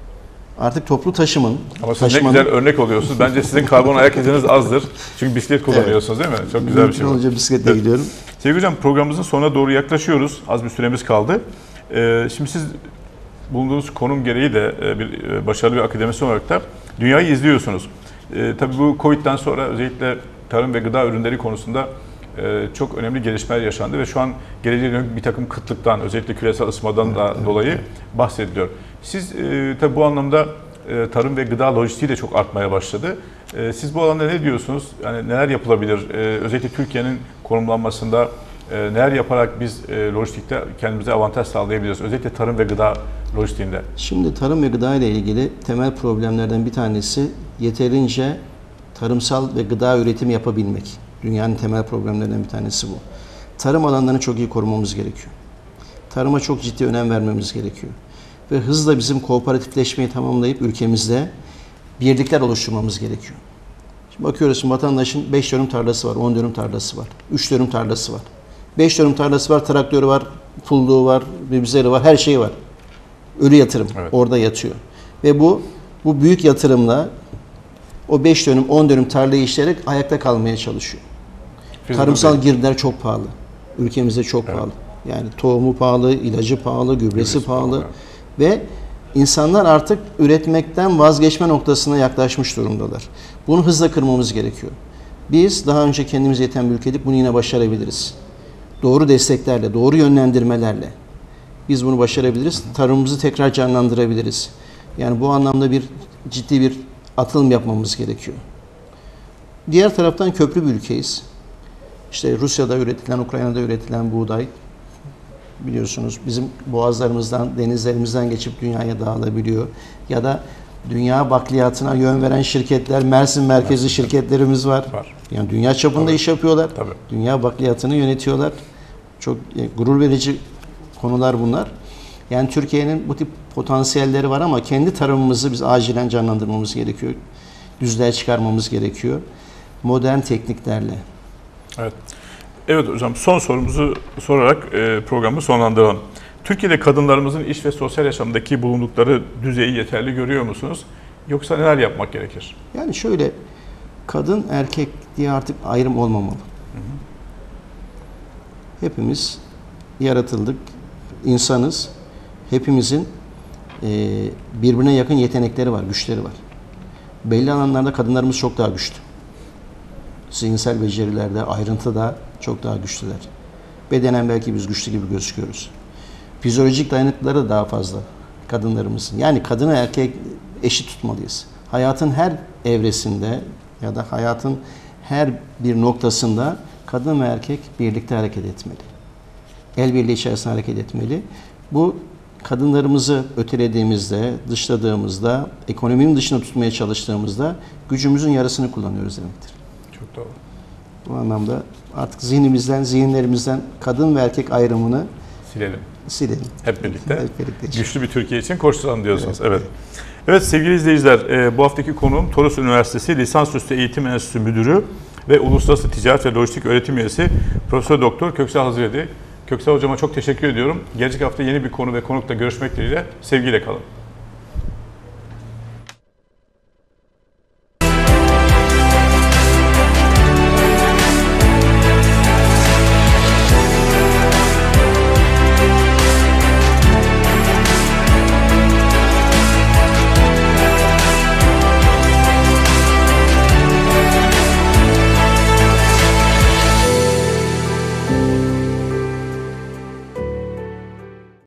[SPEAKER 2] Artık toplu taşımın...
[SPEAKER 1] Ama siz ne güzel örnek oluyorsunuz. Bence sizin karbon ayak iziniz azdır. Çünkü bisiklet kullanıyorsunuz evet. değil mi? Çok güzel bir şey.
[SPEAKER 2] Olunca bisikletle evet. gidiyorum.
[SPEAKER 1] Sevgili hocam, programımızın sonuna doğru yaklaşıyoruz. Az bir süremiz kaldı. Ee, şimdi siz bulunduğunuz konum gereği de bir başarılı bir akademisyen olarak da dünyayı izliyorsunuz. Ee, tabii bu Covid'den sonra özellikle tarım ve gıda ürünleri konusunda Ee, çok önemli gelişmeler yaşandı ve şu an geleceğe dönük bir takım kıtlıktan, özellikle küresel ısınmadan da evet, dolayı evet. bahsediliyor. Siz e, tabii bu anlamda e, tarım ve gıda lojistiği de çok artmaya başladı. E, siz bu alanda ne diyorsunuz? Yani neler yapılabilir? E, özellikle Türkiye'nin konumlanmasında e, neler yaparak biz e, lojistikte kendimize avantaj sağlayabiliriz? Özellikle tarım ve gıda lojistiğinde.
[SPEAKER 2] Şimdi tarım ve gıda ile ilgili temel problemlerden bir tanesi yeterince tarımsal ve gıda üretimi yapabilmek. Dünyanın temel problemlerinden bir tanesi bu. Tarım alanlarını çok iyi korumamız gerekiyor. Tarıma çok ciddi önem vermemiz gerekiyor. Ve hızla bizim kooperatifleşmeyi tamamlayıp ülkemizde birlikler oluşturmamız gerekiyor. Şimdi bakıyoruz, şimdi vatandaşın beş dönüm tarlası var, on dönüm tarlası var, üç dönüm tarlası var. beş dönüm tarlası var, traktörü var, pulluğu var, ribzeri var, her şeyi var. Ölü yatırım evet. orada yatıyor. Ve bu bu büyük yatırımla o beş dönüm, on dönüm tarlayı işleyerek ayakta kalmaya çalışıyor. Tarımsal girdiler çok pahalı. Ülkemizde çok evet. pahalı. Yani tohumu pahalı, ilacı pahalı, gübresi, gübresi pahalı. pahalı. Ve insanlar artık üretmekten vazgeçme noktasına yaklaşmış durumdalar. Bunu hızla kırmamız gerekiyor. Biz daha önce kendimiz yeten bir ülkedik, bunu yine başarabiliriz. Doğru desteklerle, doğru yönlendirmelerle biz bunu başarabiliriz. Tarımımızı tekrar canlandırabiliriz. Yani bu anlamda bir ciddi bir atılım yapmamız gerekiyor. Diğer taraftan köprü bir ülkeyiz. İşte Rusya'da üretilen, Ukrayna'da üretilen buğday biliyorsunuz bizim boğazlarımızdan, denizlerimizden geçip dünyaya dağılabiliyor. Ya da dünya bakliyatına yön veren şirketler, Mersin merkezli Mersin, şirketlerimiz var. var. Yani dünya çapında Tabii. iş yapıyorlar. Tabii. Dünya bakliyatını yönetiyorlar. Çok e, gurur verici konular bunlar. Yani Türkiye'nin bu tip potansiyelleri var ama kendi tarımımızı biz acilen canlandırmamız gerekiyor. Düzlüğe çıkarmamız gerekiyor. Modern tekniklerle.
[SPEAKER 1] Evet. Evet hocam, son sorumuzu sorarak e, programı sonlandıralım. Türkiye'de kadınlarımızın iş ve sosyal yaşamdaki bulundukları düzeyi yeterli görüyor musunuz? Yoksa neler yapmak gerekir?
[SPEAKER 2] Yani şöyle, kadın erkek diye artık ayrım olmamalı. Hı hı. Hepimiz yaratıldık, insanız. Hepimizin e, birbirine yakın yetenekleri var, güçleri var. Belli alanlarda kadınlarımız çok daha güçlü. Zihinsel becerilerde, ayrıntıda çok daha güçlüler. Bedenen belki biz güçlü gibi gözüküyoruz. Fizyolojik dayanıklıları da daha fazla kadınlarımızın. Yani kadını erkek eşit tutmalıyız. Hayatın her evresinde ya da hayatın her bir noktasında kadın ve erkek birlikte hareket etmeli. El birliği içerisinde hareket etmeli. Bu kadınlarımızı ötelediğimizde, dışladığımızda, ekonominin dışına tutmaya çalıştığımızda gücümüzün yarısını kullanıyoruz demektir.
[SPEAKER 1] Çok doğru.
[SPEAKER 2] Bu anlamda artık zihnimizden, zihinlerimizden kadın ve erkek ayrımını
[SPEAKER 1] silelim.
[SPEAKER 2] silelim.
[SPEAKER 1] Hep birlikte.
[SPEAKER 2] Hep birlikte.
[SPEAKER 1] Güçlü bir Türkiye için koşturalım diyorsunuz. Evet.
[SPEAKER 2] Evet.
[SPEAKER 1] Evet, evet sevgili izleyiciler, e, bu haftaki konuğum Toros Üniversitesi Lisansüstü Eğitim Enstitüsü Müdürü ve Uluslararası Ticaret ve Lojistik Öğretim Üyesi Profesör Doktor Köksal Hazıredi. Köksal Hocama çok teşekkür ediyorum. Gelecek hafta yeni bir konu ve konukla görüşmek dileğiyle. Sevgiyle kalın.